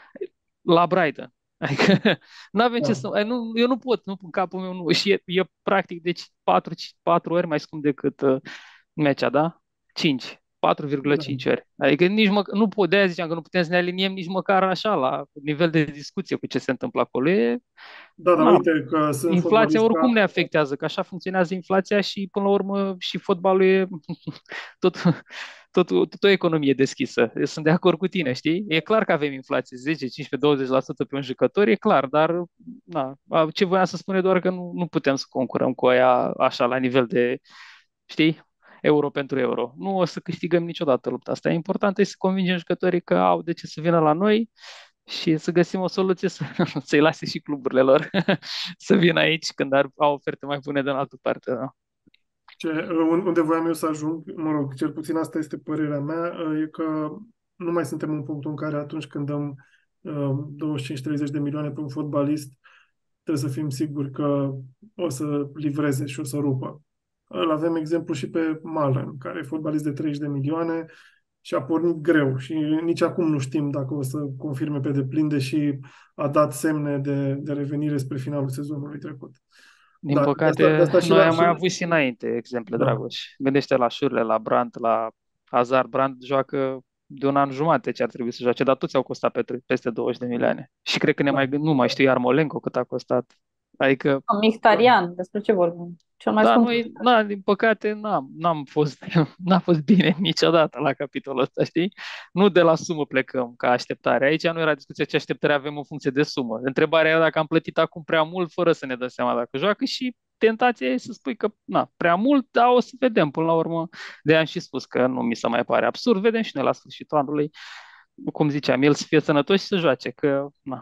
C: La Brighton. Adică nu avem ce
A: Da,
C: să... Nu, eu nu pot, nu, în capul meu nu. Și e, e practic deci patru, patru ori mai scump decât uh, mecea, da? cinci. patru virgulă
A: da.
C: cinci ori. Adică nici mă, nu pot, de-aia ziceam că nu putem să ne aliniem nici măcar așa la nivel de discuție cu ce se întâmplă acolo. E,
A: Da, dar
C: na,
A: uite că sunt
C: inflația
A: fotbalist
C: oricum ne
A: ca...
C: afectează, că așa funcționează inflația și până la urmă și fotbalul e tot, tot, tot o economie deschisă. Eu sunt de acord cu tine, știi? E clar că avem inflație, zece, cincisprezece, douăzeci la sută pe un jucător, e clar, dar na, ce voiam să spun e doar că nu, nu putem să concurăm cu aia așa la nivel de, știi, euro pentru euro. Nu o să câștigăm niciodată lupta asta. E important e să convingem jucătorii că au de ce să vină la noi și să găsim o soluție să, să-i lase și cluburile lor să vină aici când ar, au oferte mai bune de în altă parte. Da?
A: Ce, unde voiam eu să ajung, mă rog, cel puțin asta este părerea mea, e că nu mai suntem în punctul în care atunci când dăm uh, douăzeci și cinci treizeci de milioane pe un fotbalist, trebuie să fim siguri că o să livreze și o să rupă. Îl avem exemplu și pe Malen, care e fotbalist de treizeci de milioane și a pornit greu și nici acum nu știm dacă o să confirme pe deplin, deși a dat semne de, de revenire spre finalul sezonului trecut.
C: Din
A: Da, de asta, de
C: păcate,
A: asta și
C: noi
A: la...
C: am mai
A: Și,
C: avut și înainte exemple,
A: da.
C: Dragoș. Gândește la Șurle, la Brandt, la Hazard. Brandt joacă de un an jumate ce ar trebui să joace, dar toți au costat pe, peste douăzeci de milioane. Și cred că ne
A: Da.
C: mai gând- nu mai știu Yarmolenko cât a costat. Adică
B: Mkhitaryan, despre ce vorbim? Cel mai
C: da,
B: scump.
C: noi, na, din păcate, n-am, n-am fost, n-a fost bine niciodată la capitolul ăsta, știi? Nu de la sumă plecăm ca așteptare. Aici nu era discuția ce așteptare avem în funcție de sumă. Întrebarea era dacă am plătit acum prea mult fără să ne dăm seama dacă joacă și tentația e să spui că, na, prea mult, dar o să vedem până la urmă. De am și spus că nu mi se mai pare absurd. Vedem și noi la sfârșitul anului, cum ziceam, el să fie sănătos și să joace, că, na,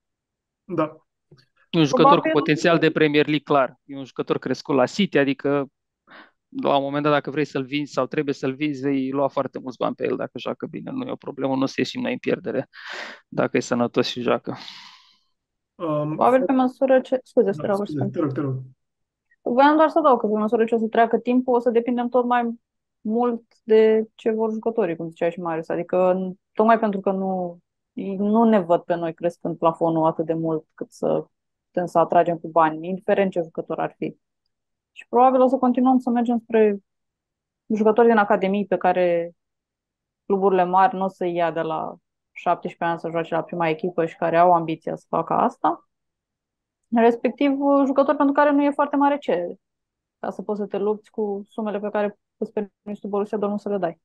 A: Da.
C: e un jucător cu
B: Probabil,
C: potențial de Premier League clar. E un jucător crescut la City, adică la un moment dat, dacă vrei să-l vinzi sau trebuie să-l vinzi, vei lua foarte mulți bani pe el dacă joacă bine. Nu e o problemă, nu o să ieșim noi în pierdere dacă e sănătos și joacă.
A: Um,
B: probabil pe măsură ce... Scuze,
A: da,
B: te rog,
A: scuze,
B: spune.
A: te rog, te rog.
B: Voiam doar să dau că pe măsură ce o să treacă timpul, o să depindem tot mai mult de ce vor jucătorii, cum zicea și Marius. Adică, tocmai pentru că nu, nu ne văd pe noi crescând plafonul atât de mult cât să putem să atragem cu bani, indiferent ce jucător ar fi. Și probabil o să continuăm să mergem spre jucători din academii pe care cluburile mari nu o să ia de la șaptesprezece ani să joace la prima echipă și care au ambiția să facă asta. Respectiv, jucători pentru care nu e foarte mare cerere, ca să poți să te lupți cu sumele pe care îți permiți tu Borussia Dortmund să le dai.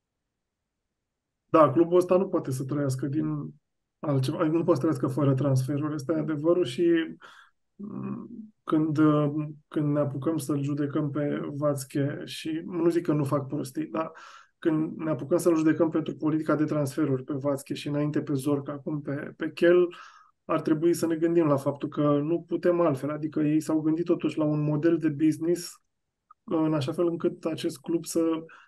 A: Da, clubul ăsta nu poate să trăiască din altceva. Adică nu poate să trăiască fără transferuri. Ăsta e adevărul și mm, când, uh, când ne apucăm să-l judecăm pe Watzke și nu zic că nu fac prostii, dar când ne apucăm să-l judecăm pentru politica de transferuri pe Watzke și înainte pe Zorc, acum pe, pe Chel, ar trebui să ne gândim la faptul că nu putem altfel. Adică ei s-au gândit totuși la un model de business în așa fel încât acest club să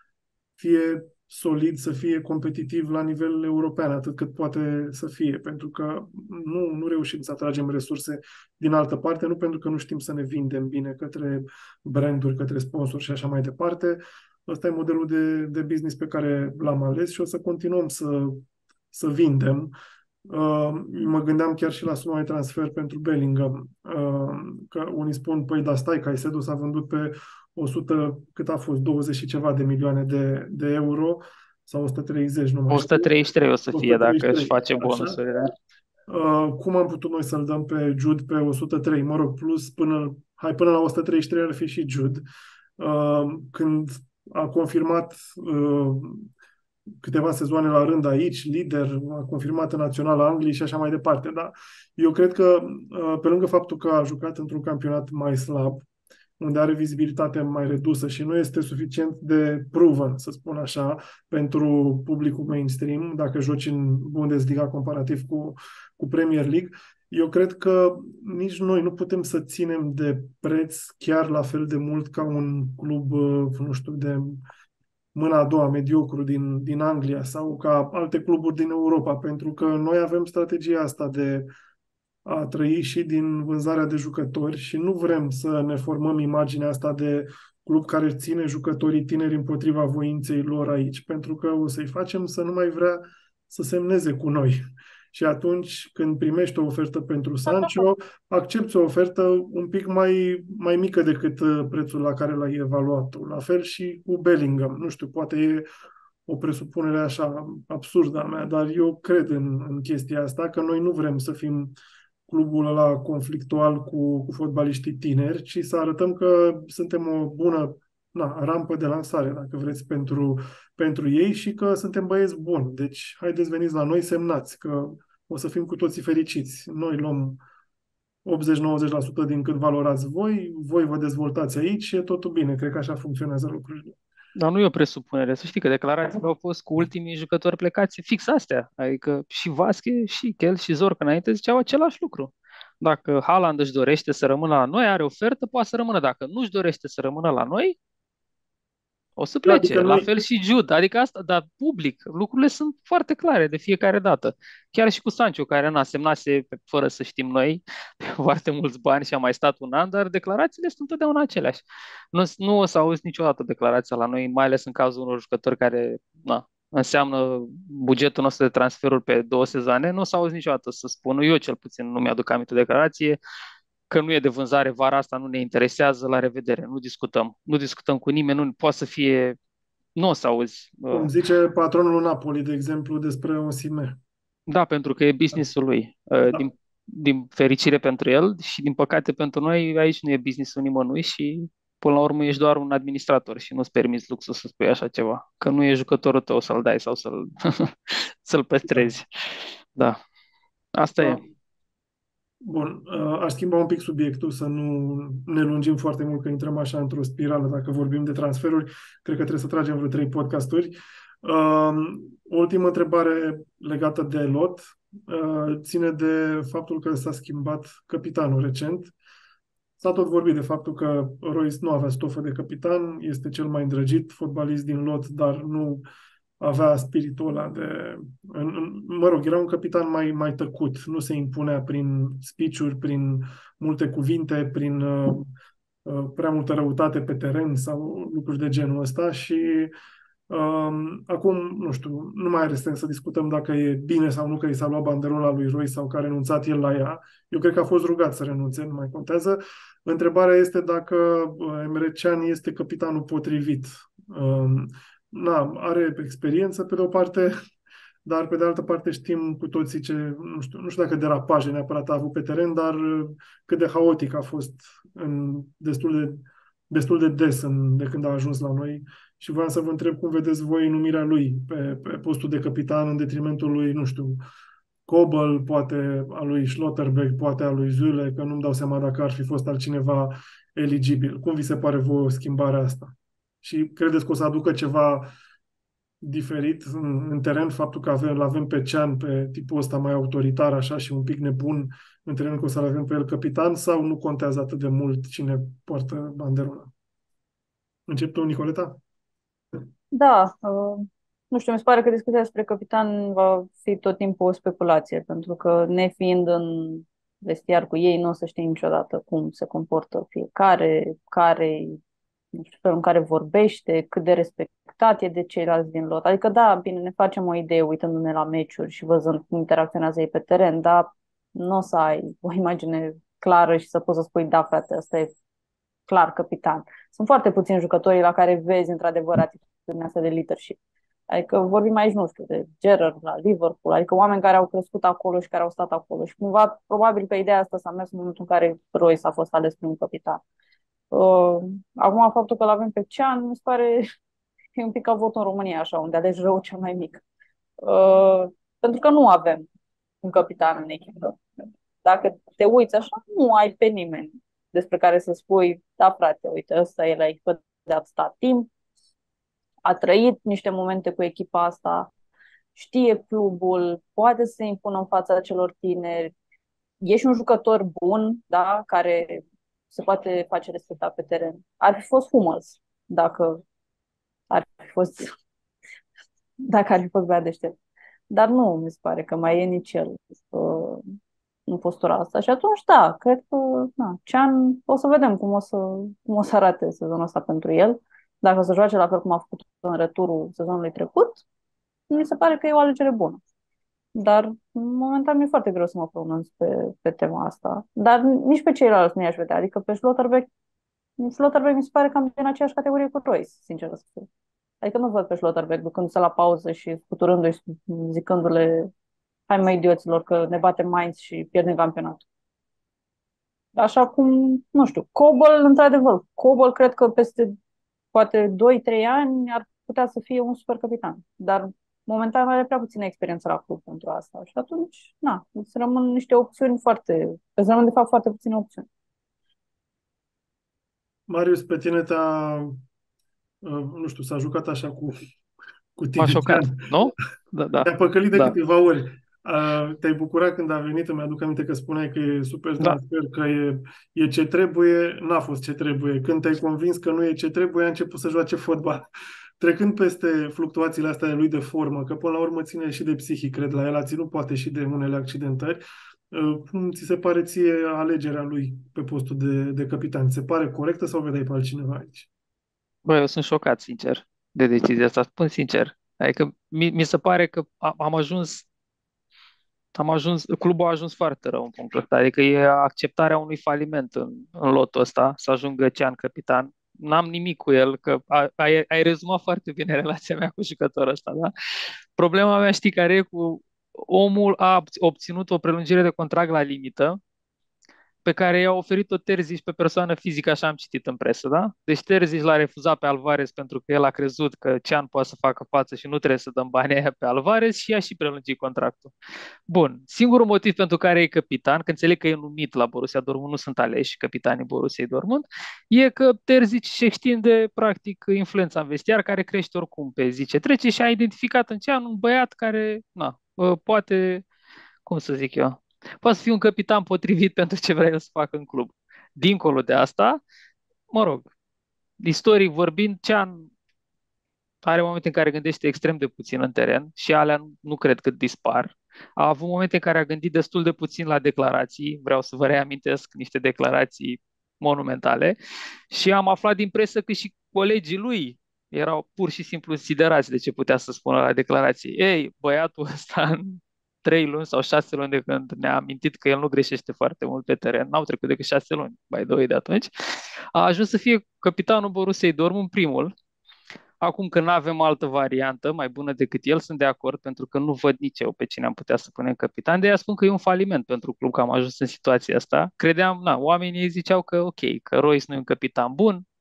A: fie solid, să fie competitiv la nivel european, atât cât poate să fie, pentru că nu, nu reușim să atragem resurse din altă parte, nu pentru că nu știm să ne vindem bine către branduri, către sponsori și așa mai departe. Ăsta e modelul de, de business pe care l-am ales și o să continuăm să, să vindem. Uh, mă gândeam chiar și la suma de transfer pentru Bellingham, uh, că unii spun, păi, dar stai, Caicedo s-a vândut pe o sută, cât a fost, douăzeci și ceva de milioane de, de euro, sau o sută treizeci, nu mai știu.
C: o sută treizeci și trei o să fie dacă își face
A: așa.
C: bonusurile.
A: Uh, cum am putut noi să-l dăm pe Jude pe o sută trei? Mă rog, plus până, hai, până la o sută treizeci și trei ar fi și Jude. Uh, când a confirmat uh, câteva sezoane la rând aici, lider, a confirmat în Naționala Angliei și așa mai departe. Dar eu cred că, uh, pe lângă faptul că a jucat într-un campionat mai slab, unde are vizibilitate mai redusă și nu este suficient de proven, să spun așa, pentru publicul mainstream, dacă joci în Bundesliga comparativ cu, cu Premier League, eu cred că nici noi nu putem să ținem de preț chiar la fel de mult ca un club, nu știu, de mâna a doua, mediocru din, din Anglia sau ca alte cluburi din Europa, pentru că noi avem strategia asta de a trăi și din vânzarea de jucători și nu vrem să ne formăm imaginea asta de club care ține jucătorii tineri împotriva voinței lor aici, pentru că o să-i facem să nu mai vrea să semneze cu noi. Și atunci când primești o ofertă pentru Sancho, accepți o ofertă un pic mai, mai mică decât prețul la care l-ai evaluat. La fel și cu Bellingham. Nu știu, poate e o presupunere așa absurdă a mea, dar eu cred în, în chestia asta, că noi nu vrem să fim clubul ăla conflictual cu, cu fotbaliștii tineri, ci să arătăm că suntem o bună na, rampă de lansare, dacă vreți, pentru, pentru ei și că suntem băieți buni. Deci, haideți, veniți la noi, semnați, că o să fim cu toții fericiți. Noi luăm optzeci-nouăzeci la sută din cât valorați voi, voi vă dezvoltați aici și e totul bine. Cred că așa funcționează lucrurile.
C: Dar nu e o presupunere. Să știi că declarațiile au fost cu ultimii jucători plecați fix astea. Adică și Vasche, și Kel, și Zorc înainte ziceau același lucru. Dacă Haaland își dorește să rămână la noi, are ofertă, poate să rămână. Dacă nu își dorește să rămână la noi, o să plece.
A: Adică
C: La
A: noi...
C: fel și Jude. Adică asta, dar public, lucrurile sunt foarte clare de fiecare dată. Chiar și cu Sancho, care n-a semnase fără să știm noi foarte mulți bani și a mai stat un an, dar declarațiile sunt întotdeauna aceleași. Nu, nu o să auzi niciodată declarația la noi, mai ales în cazul unor jucători care na, înseamnă bugetul nostru de transferuri pe două sezoane, nu o să auzi niciodată să spună, eu cel puțin nu mi-aduc aminte de declarație, că nu e de vânzare, vara asta nu ne interesează, la revedere, nu discutăm. Nu discutăm cu nimeni, nu poate să fie, nu o să auzi.
A: Cum zice patronul Napoli, de exemplu, despre Osimhen.
C: Da, pentru că e business-ul lui.
A: Da.
C: Din, din fericire pentru el și din păcate pentru noi, aici nu e business-ul nimănui și până la urmă ești doar un administrator și nu-ți permiți luxul să spui așa ceva. Că nu e jucătorul tău să-l dai sau să-l, să-l păstrezi. Da, asta
A: da.
C: e.
A: Bun, aș schimba un pic subiectul, să nu ne lungim foarte mult, că intrăm așa într-o spirală dacă vorbim de transferuri. Cred că trebuie să tragem vreo trei podcasturi. Uh, ultimă întrebare legată de lot uh, ține de faptul că s-a schimbat capitanul recent. S-a tot vorbit de faptul că Royce nu avea stofă de capitan, este cel mai îndrăgit fotbalist din lot, dar nu avea spiritul ăla de... Mă rog, era un capitan mai, mai tăcut, nu se impunea prin speech-uri, prin multe cuvinte, prin uh, uh, prea multă răutate pe teren sau lucruri de genul ăsta și Um, acum, nu știu, nu mai are sens să discutăm dacă e bine sau nu că i s-a luat banderola lui Royce sau că a renunțat el la ea. Eu cred că a fost rugat să renunțe, nu mai contează. Întrebarea este dacă Emre Can este capitanul potrivit. Um, na, are experiență pe de o parte, dar pe de altă parte știm cu toții ce, nu știu, nu știu dacă derapaje neapărat a avut pe teren, dar cât de haotic a fost în destul de, destul de des în, de când a ajuns la noi. Și vreau să vă întreb cum vedeți voi numirea lui pe, pe postul de capitan în detrimentul lui, nu știu, Kobel, poate a lui Schlotterbeck, poate a lui Zule, că nu-mi dau seama dacă ar fi fost altcineva eligibil. Cum vi se pare vouă schimbarea asta? Și credeți că o să aducă ceva diferit în, în teren, faptul că avem, avem pe Cean, pe tipul ăsta mai autoritar așa și un pic nebun în teren, că o să-l avem pe el capitan, sau nu contează atât de mult cine poartă banderona? Încep tu, Nicoleta?
B: Da, uh, nu știu, mi se pare că discuția despre capitan va fi tot timpul o speculație, pentru că nefiind în vestiar cu ei, nu o să știi niciodată cum se comportă fiecare, care, nu știu, felul în care vorbește, cât de respectat e de ceilalți din lot. Adică, da, bine, ne facem o idee uitându-ne la meciuri și văzând cum interacționează ei pe teren, dar nu o să ai o imagine clară și să poți să spui, da, frate, ăsta e clar capitan. Sunt foarte puțini jucătorii la care vezi într-adevăr atitudinea asta de leadership. Adică vorbim aici, nu știu, de Gerrard la Liverpool, adică oameni care au crescut acolo și care au stat acolo. Și cumva, probabil pe ideea asta s-a mers în momentul în care Royce a fost ales prin capitan. Uh, acum, faptul că l-avem pe Cean, mi se pare e un pic ca votul în România, așa, unde alegi rău cel mai mic. Uh, pentru că nu avem un capitan în echipă. Dacă te uiți așa, nu ai pe nimeni despre care să spui, da, frate, uite, ăsta e la echipă de atâta timp, a trăit niște momente cu echipa asta, știe clubul, poate să se impună în fața celor tineri, e și un jucător bun, da, care se poate face respectat pe teren. Ar fi fost Hummels dacă ar fi fost, dacă ar fi fost băiat deștept. Dar nu mi se pare că mai e nici el uh, în postura asta. Și atunci, da, cred că na, Cean, o să vedem cum o să, cum o să arate sezonul ăsta pentru el. Dacă o să joace la fel cum a făcut în returul sezonului trecut, mi se pare că e o alegere bună. Dar, momentan, mi-e foarte greu să mă pronunț pe, pe tema asta. Dar nici pe ceilalți nu i-aș vedea. Adică pe Schlotterbeck, Schlotterbeck mi se pare cam din aceeași categorie cu Royce, sincer să fiu. Adică nu văd pe Schlotterbeck ducându-se la pauză și scuturându-i, zicându-le hai mă idioților că ne batem Mainz și pierdem campionatul. Așa cum, nu știu, Kobel, într-adevăr, Kobel cred că peste poate doi trei ani ar putea să fie un super capitan, dar momentan are prea puțină experiență la club pentru asta și atunci, na, îți rămân niște opțiuni foarte, îți rămân de fapt foarte puține opțiuni.
A: Marius, pe tine te-a, uh, nu știu, s-a jucat așa cu, cu
C: M-a
A: tine,
C: șocat, nu? Da, da,
A: te-a păcălit de
C: da,
A: câteva ori. Uh, te-ai bucurat când a venit, îmi aduc aminte că spuneai că e super
C: da.
A: transfer, că e, e ce trebuie, n-a fost ce trebuie. Când te-ai convins că nu e ce trebuie, a început să joace fotbal. Trecând peste fluctuațiile astea de lui de formă, că până la urmă ține și de psihic, cred, la el a ținut poate și de unele accidentări, uh, cum ți se pare ție alegerea lui pe postul de, de capitan? Ți se pare corectă sau vedeai pe altcineva aici?
C: Bă, eu sunt șocat, sincer, de decizia asta, spun sincer. Adică mi, mi se pare că am, am ajuns, am ajuns, clubul a ajuns foarte rău în punctul ăsta. Adică e acceptarea unui faliment în, în lotul ăsta, să ajungă Cean capitan. N-am nimic cu el, că a- ai, ai rezumat foarte bine relația mea cu jucătorul ăsta, da? Problema mea, știi care e cu omul a obținut o prelungire de contract la limită, pe care i-a oferit-o Terzic pe persoană fizică, așa am citit în presă, da? Deci Terzic l-a refuzat pe Alvarez pentru că el a crezut că Cean poate să facă față și nu trebuie să dăm banii aia pe Alvarez și i-a și prelungit contractul. Bun, singurul motiv pentru care e capitan, că înțeleg că e numit la Borussia Dortmund, nu sunt aleși capitanii Borussia Dortmund, e că Terzic și extinde practic influența în vestiar, care crește oricum pe zi ce trece și a identificat în Cean un băiat care, na, poate, cum să zic eu, poate să fie un capitan potrivit pentru ce vrea el să facă în club. Dincolo de asta, mă rog, istoric vorbind, Cean are momente în care gândește extrem de puțin în teren și alea nu, nu cred că dispar. A avut momente în care a gândit destul de puțin la declarații, vreau să vă reamintesc niște declarații monumentale și am aflat din presă că și colegii lui erau pur și simplu siderați de ce putea să spună la declarații. Ei, băiatul ăsta în trei luni sau șase luni de când ne-a amintit că el nu greșește foarte mult pe teren, n-au trecut decât șase luni, by the way, de atunci, a ajuns să fie capitanul Borussiei Dortmund primul. Acum că nu avem altă variantă mai bună decât el, sunt de acord, pentru că nu văd nici eu pe cine am putea să punem capitan. De aia spun că e un faliment pentru club că am ajuns în situația asta. Credeam, na, oamenii ziceau că ok, că Royce nu e un capitan bun,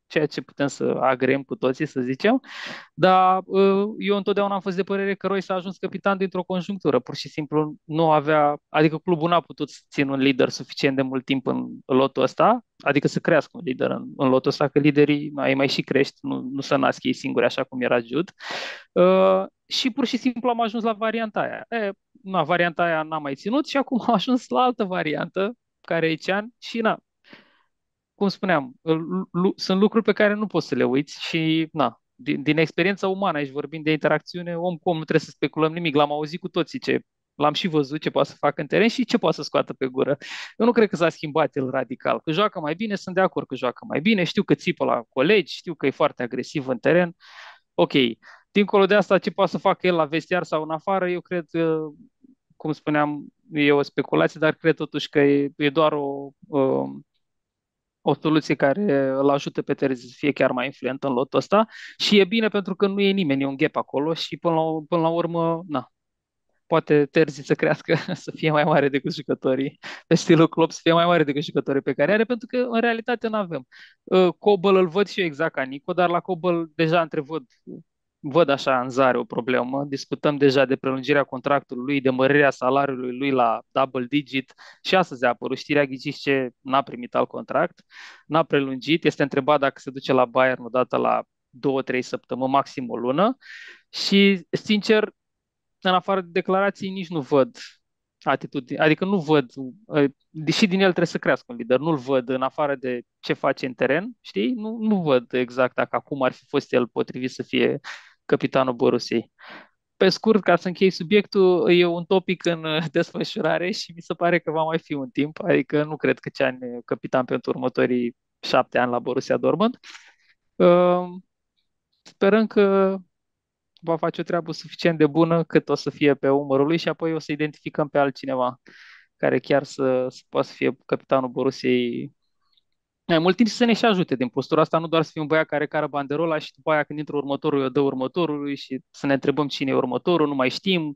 C: ceea ce putem să agreem cu toții, să zicem, dar uh, eu întotdeauna am fost de părere că Royce a ajuns capitan dintr-o conjunctură, pur și simplu nu avea, adică clubul n-a putut să țină un lider suficient de mult timp în lotul ăsta, adică să crească un lider în, în lotul ăsta, că liderii mai, mai și crești, nu, nu se nasc ei singuri așa cum era Jude. Uh, și pur și simplu am ajuns la varianta aia. E, na, varianta aia n-am mai ținut și acum am ajuns la altă variantă, care e Cian, și na, cum spuneam, lu- lu- sunt lucruri pe care nu poți să le uiți și, na, din, din experiența umană, aici vorbim de interacțiune, om cu om, nu trebuie să speculăm nimic, l-am auzit cu toții, ce, l-am și văzut ce poate să facă în teren și ce poate să scoată pe gură. Eu nu cred că s-a schimbat el radical, că joacă mai bine, sunt de acord că joacă mai bine, știu că țipă la colegi, știu că e foarte agresiv în teren, ok. Dincolo de asta, ce poate să facă el la vestiar sau în afară, eu cred că, cum spuneam, e o speculație, dar cred totuși că e, e doar o, o o soluție care îl ajută pe Terzi să fie chiar mai influent în lotul ăsta și e bine pentru că nu e nimeni, e un gap acolo și până la, până la urmă, na, poate Terzi să crească, să fie mai mare decât jucătorii, pe stilul Klopp să fie mai mare decât jucătorii pe care are, pentru că în realitate nu avem. Cobel îl văd și eu exact ca Nico, dar la Cobel deja întrevăd văd așa în zare o problemă. Discutăm deja de prelungirea contractului lui, de mărirea salariului lui la double digit și astăzi a apărut știrea, ghiciți ce, n-a primit alt contract, n-a prelungit, este întrebat dacă se duce la Bayern odată la două, trei săptămâni, maxim o lună și, sincer, în afară de declarații, nici nu văd atitudine, adică nu văd, deși din el trebuie să crească un lider, nu-l văd în afară de ce face în teren, știi? Nu, nu văd exact dacă acum ar fi fost el potrivit să fie capitanul Borussiei. Pe scurt, ca să închei subiectul, e un topic în desfășurare și mi se pare că va mai fi un timp, adică nu cred că Cian e capitan pentru următorii șapte ani la Borussia Dortmund. Sperăm că va face o treabă suficient de bună cât o să fie pe umărul lui și apoi o să identificăm pe altcineva care chiar să, să poată să fie capitanul Borussiei mai mult timp, să ne și ajute din postura asta, nu doar să fie un băiat care cară banderola și după aia când intră următorul, o dă următorului și să ne întrebăm cine e următorul, nu mai știm.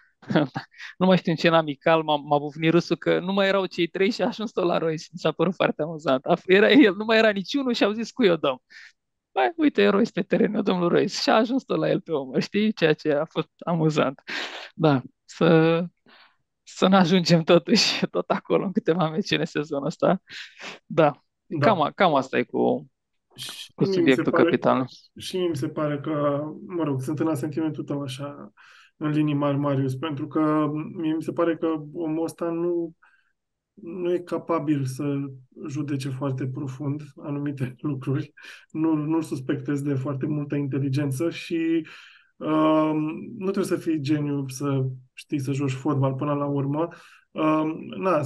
C: Nu mai știu în ce amical m-a, m-a bufnit râsul că nu mai erau cei trei și a ajuns tot la Royce. Mi s-a părut foarte amuzant. Era el, nu mai era niciunul și au zis cui o dăm. Băi, uite, e Royce pe teren, eu domnul Royce. Și a ajuns tot la el pe umăr, știi? Ceea ce a fost amuzant. Da, să, să ne ajungem totuși tot acolo în câteva meciuri în sezonul ăsta. Da,
A: Da.
C: cam, cam asta e cu,
A: Și
C: cu
A: mie mi se
C: subiectul
A: pare,
C: capitanului.
A: și mie mi se pare că, mă rog, sunt în asentimentul tău așa, în linii mari, Marius, pentru că mie mi se pare că omul ăsta nu, nu e capabil să judece foarte profund anumite lucruri. Nu, nu-l suspectez de foarte multă inteligență și uh, nu trebuie să fii geniu să știi să joci fotbal până la urmă. Uh, na,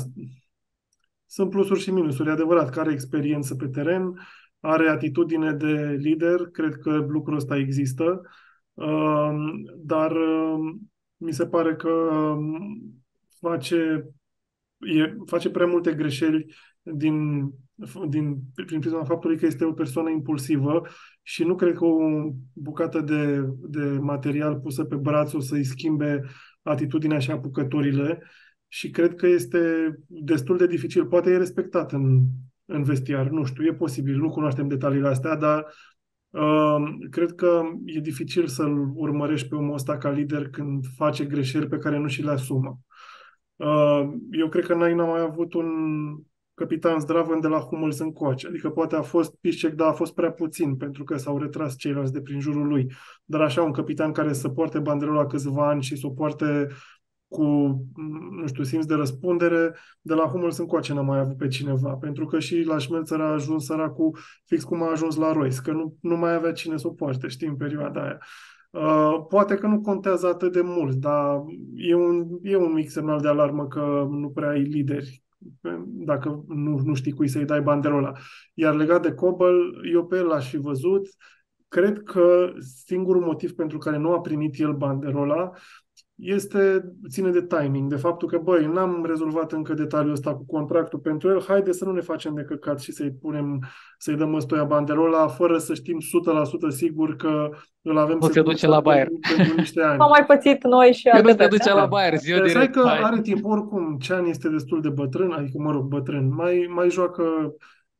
A: sunt plusuri și minusuri, e adevărat că are experiență pe teren, are atitudine de lider, cred că lucrul ăsta există, uh, dar uh, mi se pare că um, face e, face prea multe greșeli din, din, prin prisma faptului că este o persoană impulsivă și nu cred că o bucată de, de material pusă pe braț o să-i schimbe atitudinea și apucătorile și cred că este destul de dificil. Poate e respectat în, în vestiar, nu știu, e posibil, nu cunoaștem detaliile astea, dar uh, cred că e dificil să-l urmărești pe omul ăsta ca lider când face greșeli pe care nu și le asumă. Uh, eu cred că n-ai n-am mai avut un capitan zdravăn de la Hummels încoace. Adică poate a fost Piszczek, dar a fost prea puțin, pentru că s-au retras ceilalți de prin jurul lui. Dar așa, un capitan care să poarte banderola câțiva ani și să o poarte cu, nu știu, simț de răspundere, de la Hummels încoace n-am mai avut pe cineva. Pentru că și la Schmelzer a ajuns săracul fix cum a ajuns la Royce, că nu, nu mai avea cine să o poarte, știi, în perioada aia. Uh, poate că nu contează atât de mult, dar e un, e un mic semnal de alarmă că nu prea ai lideri dacă nu, nu știi cui să-i dai banderola. Iar legat de Kobel, eu pe el l-aș fi văzut. Cred că singurul motiv pentru care nu a primit el banderola este, ține de timing, de faptul că, băi, n-am rezolvat încă detaliul ăsta cu contractul pentru el, haide să nu ne facem de căcat și să-i punem, să-i dăm ăstoia banderola, fără să știm o sută la sută sigur că îl avem
C: Nu se duce la Bayern.
A: pentru, pentru niște ani.
B: Am mai pățit noi și
C: Eu nu se
B: atât.
C: duce la Bayern, zi eu
A: Să
C: direct.
A: că are timp, oricum, Cian este destul de bătrân, adică, mă rog, bătrân, mai, mai joacă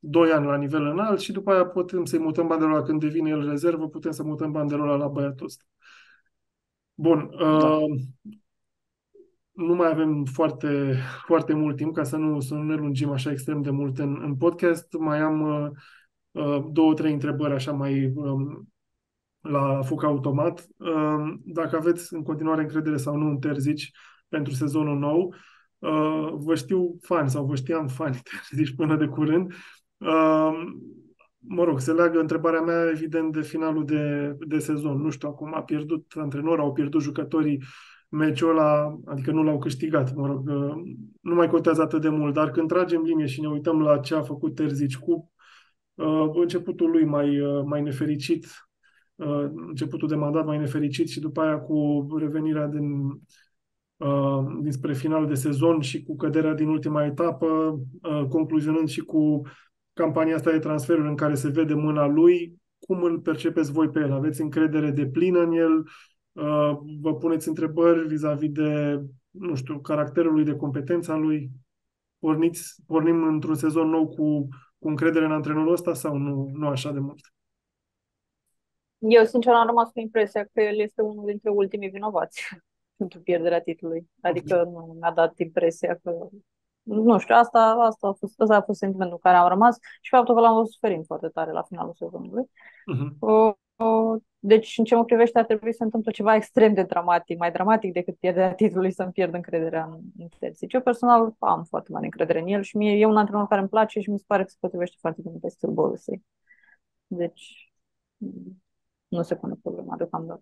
A: doi ani la nivel înalt și după aia putem să-i mutăm Banderola când devine el rezervă, putem să mutăm Banderola la băiatul ăsta. Bun.
C: Da.
A: Uh, nu mai avem foarte, foarte mult timp ca să nu, să nu ne lungim așa extrem de mult în, în podcast. Mai am uh, uh, două, trei întrebări așa mai um, la foc automat. Uh, dacă aveți în continuare încredere sau nu în Terzici pentru sezonul nou, uh, vă știu fani sau vă știam fani Terzici până de curând. Uh, mă rog, se leagă întrebarea mea evident de finalul de, de sezon. Nu știu acum, a pierdut antrenor, au pierdut jucătorii meciul ăla, adică nu l-au câștigat, mă rog, uh, nu mai contează atât de mult, dar când tragem linie și ne uităm la ce a făcut Terzici cu uh, începutul lui mai, uh, mai nefericit, uh, începutul de mandat mai nefericit și după aia cu revenirea din, uh, dinspre final de sezon și cu căderea din ultima etapă, uh, concluzionând și cu campania asta de transferuri în care se vede mâna lui, cum îl percepeți voi pe el? Aveți încredere deplină în el? Uh, vă puneți întrebări vis-a-vis de, nu știu, caracterul lui, de competența lui? Porniți, pornim într-un sezon nou cu, cu încredere în antrenorul ăsta sau nu, nu așa de mult?
B: Eu, sincer, am rămas cu impresia că el este unul dintre ultimii vinovați pentru pierderea titlului. Adică
A: Ok.
B: nu mi-a dat impresia că... Nu știu, asta, asta, a fost, asta a fost sentimentul care am rămas și faptul că l-am văzut suferind foarte tare la finalul sezonului.
A: Mhm.
B: Uh, uh, Deci, în ce mă privește, ar trebui să se întâmple ceva extrem de dramatic, mai dramatic decât pierderea titlului, să-mi pierd încrederea în, în Terzic. Eu personal am foarte mare încredere în el și mie e un antrenor care îmi place și mi se pare că se potrivește foarte bine pe stilul Borussia. Deci, nu se pune problema deocamdată.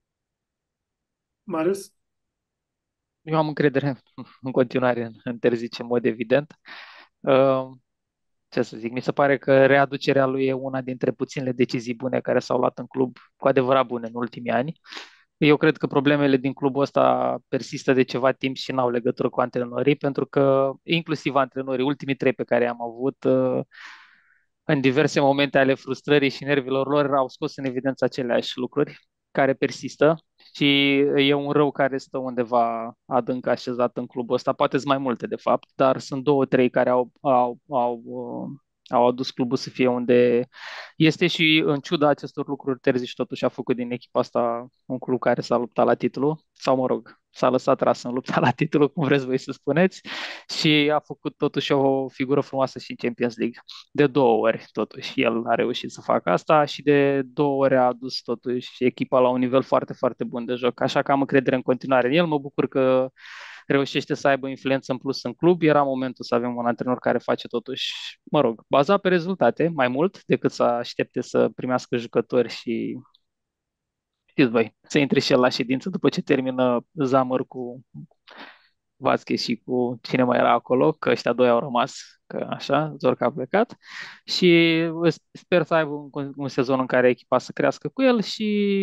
A: Marius?
C: Eu am încredere în continuare în, în Terzic, în mod evident. Uh, ce să zic, mi se pare că readucerea lui e una dintre puținele decizii bune care s-au luat în club, cu adevărat bune în ultimii ani. Eu cred că problemele din clubul ăsta persistă de ceva timp și n-au legătură cu antrenorii, pentru că inclusiv antrenorii, ultimii trei pe care i-am avut, uh, în diverse momente ale frustrării și nervilor lor, au scos în evidență aceleași lucruri care persistă și e un rău care stă undeva adânc așezat în clubul ăsta, poate sunt mai multe de fapt, dar sunt două, trei care au, au, au, uh, au adus clubul să fie unde este și în ciuda acestor lucruri, Terzic totuși a făcut din echipa asta un club care s-a luptat la titlu, sau mă rog, s-a lăsat ras în lupta la titlu, cum vreți voi să spuneți, și a făcut totuși o figură frumoasă și în Champions League. De două ori, totuși, el a reușit să facă asta și de două ori a adus totuși echipa la un nivel foarte, foarte bun de joc. Așa că am încredere în continuare în el. Mă bucur că reușește să aibă influență în plus în club. Era momentul să avem un antrenor care face totuși, mă rog, bazat pe rezultate mai mult decât să aștepte să primească jucători și știți voi, să intre și el la ședință după ce termină Zamăr cu Vazquez și cu cine mai era acolo, că ăștia doi au rămas, că așa, Zorca a plecat și sper să aibă un, un sezon în care echipa să crească cu el și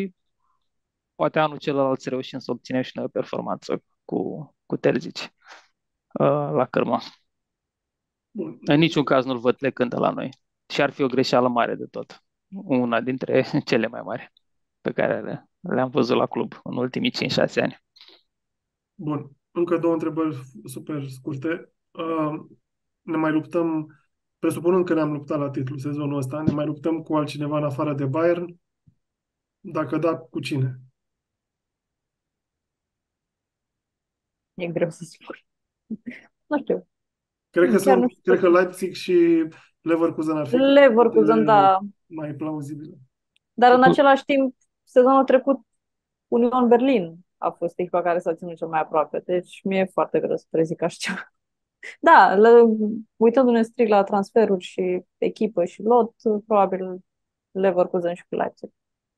C: poate anul celălalt să reușim să obținem și noi o performanță cu, cu Terzic uh, la cârmă.
A: Bun.
C: În niciun caz nu-l văd plecând de la noi și ar fi o greșeală mare de tot. Una dintre cele mai mari pe care le, le-am văzut la club în ultimii cinci șase ani.
A: Bun. Încă două întrebări super scurte. Uh, ne mai luptăm, presupunând că ne-am luptat la titlu sezonul ăsta, ne mai luptăm cu altcineva în afară de Bayern? Dacă da, cu cine?
B: E greu să spun. Nu știu.
A: Cred că,
B: Chiar nu
A: sunt, cred că
B: știu.
A: Leipzig și Leverkusen ar fi
B: Leverkusen,
A: candidatele
B: da.
A: mai plauzibile.
B: Dar în același timp, sezonul trecut, Union Berlin a fost echipa care s-a ținut cel mai aproape. Deci mi-e foarte greu să prezic așa ceva. Da, le, uitându-ne strict la transferuri și echipă și lot, probabil Leverkusen și cu Leipzig.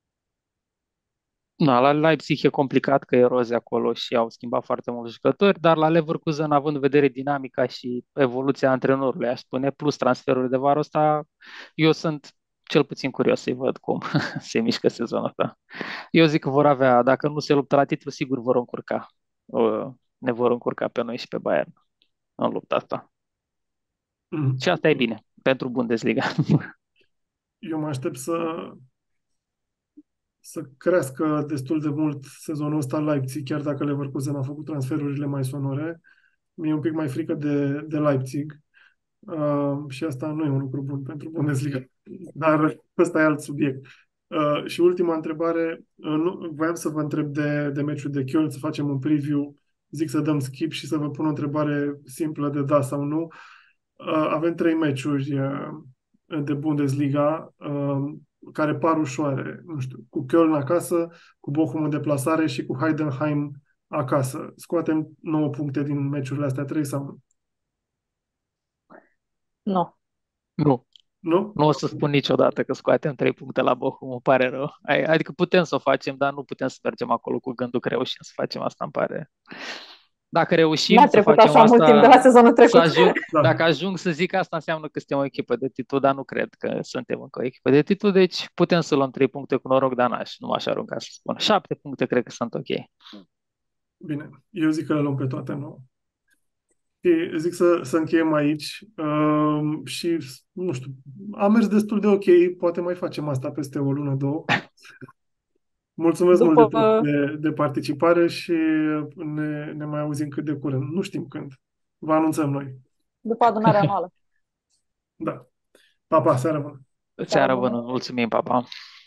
C: Na, la Leipzig e complicat că e roze acolo și au schimbat foarte mulți jucători, dar la Leverkusen, având în vedere dinamica și evoluția antrenorului, aș spune, plus transferul de vară ăsta, eu sunt cel puțin curios să-i văd cum se mișcă sezonul ăsta. Eu zic că vor avea, dacă nu se luptă la titlu, sigur vor încurca. O, ne vor încurca pe noi și pe Bayern în lupta asta.
A: Mm.
C: Și asta e bine pentru Bundesliga.
A: Eu mă aștept să, să crească destul de mult sezonul ăsta Leipzig, chiar dacă Leverkusen a făcut transferurile mai sonore. Mi-e un pic mai frică de, de Leipzig. Uh, și asta nu e un lucru bun pentru Bundesliga. Dar ăsta e alt subiect. Uh, și ultima întrebare, uh, nu, voiam să vă întreb de, de meciul de Köln, să facem un preview, zic să dăm skip și să vă pun o întrebare simplă de da sau nu. Uh, avem trei meciuri uh, de Bundesliga uh, care par ușoare. Nu știu, cu Köln acasă, cu Bochum în deplasare și cu Heidenheim acasă. Scoatem nouă puncte din meciurile astea trei sau nu?
B: Nu.
C: Nu.
A: Nu?
C: Nu o să spun niciodată că scoatem trei puncte la Bochum, îmi pare rău. Adică putem să o facem, dar nu putem să mergem acolo cu gândul că reușim să facem asta, îmi pare. Dacă reușim
B: N-a
C: să
B: trecut
C: facem
B: așa mult timp de
C: asta,
B: la sezonul
C: să
B: trecut.
C: ajung,
A: Da.
C: dacă ajung să zic asta, înseamnă că suntem o echipă de titlu, dar nu cred că suntem încă o echipă de titlu, deci putem să luăm trei puncte cu noroc, dar n-aș, nu m-aș arunca să spun. Șapte puncte cred că sunt ok.
A: Bine, eu zic că le luăm pe toate nouă. Și zic să, să încheiem aici uh, și, nu știu, a mers destul de ok, poate mai facem asta peste o lună, două. Mulțumesc mult de
B: După,
A: tot de, de participare și ne, ne mai auzim cât de curând. Nu știm când. Vă anunțăm noi.
B: după adunarea anuală.
A: Da. Pa, pa, seară bună!
C: Seara
B: bună.
C: bună, mulțumim, papa.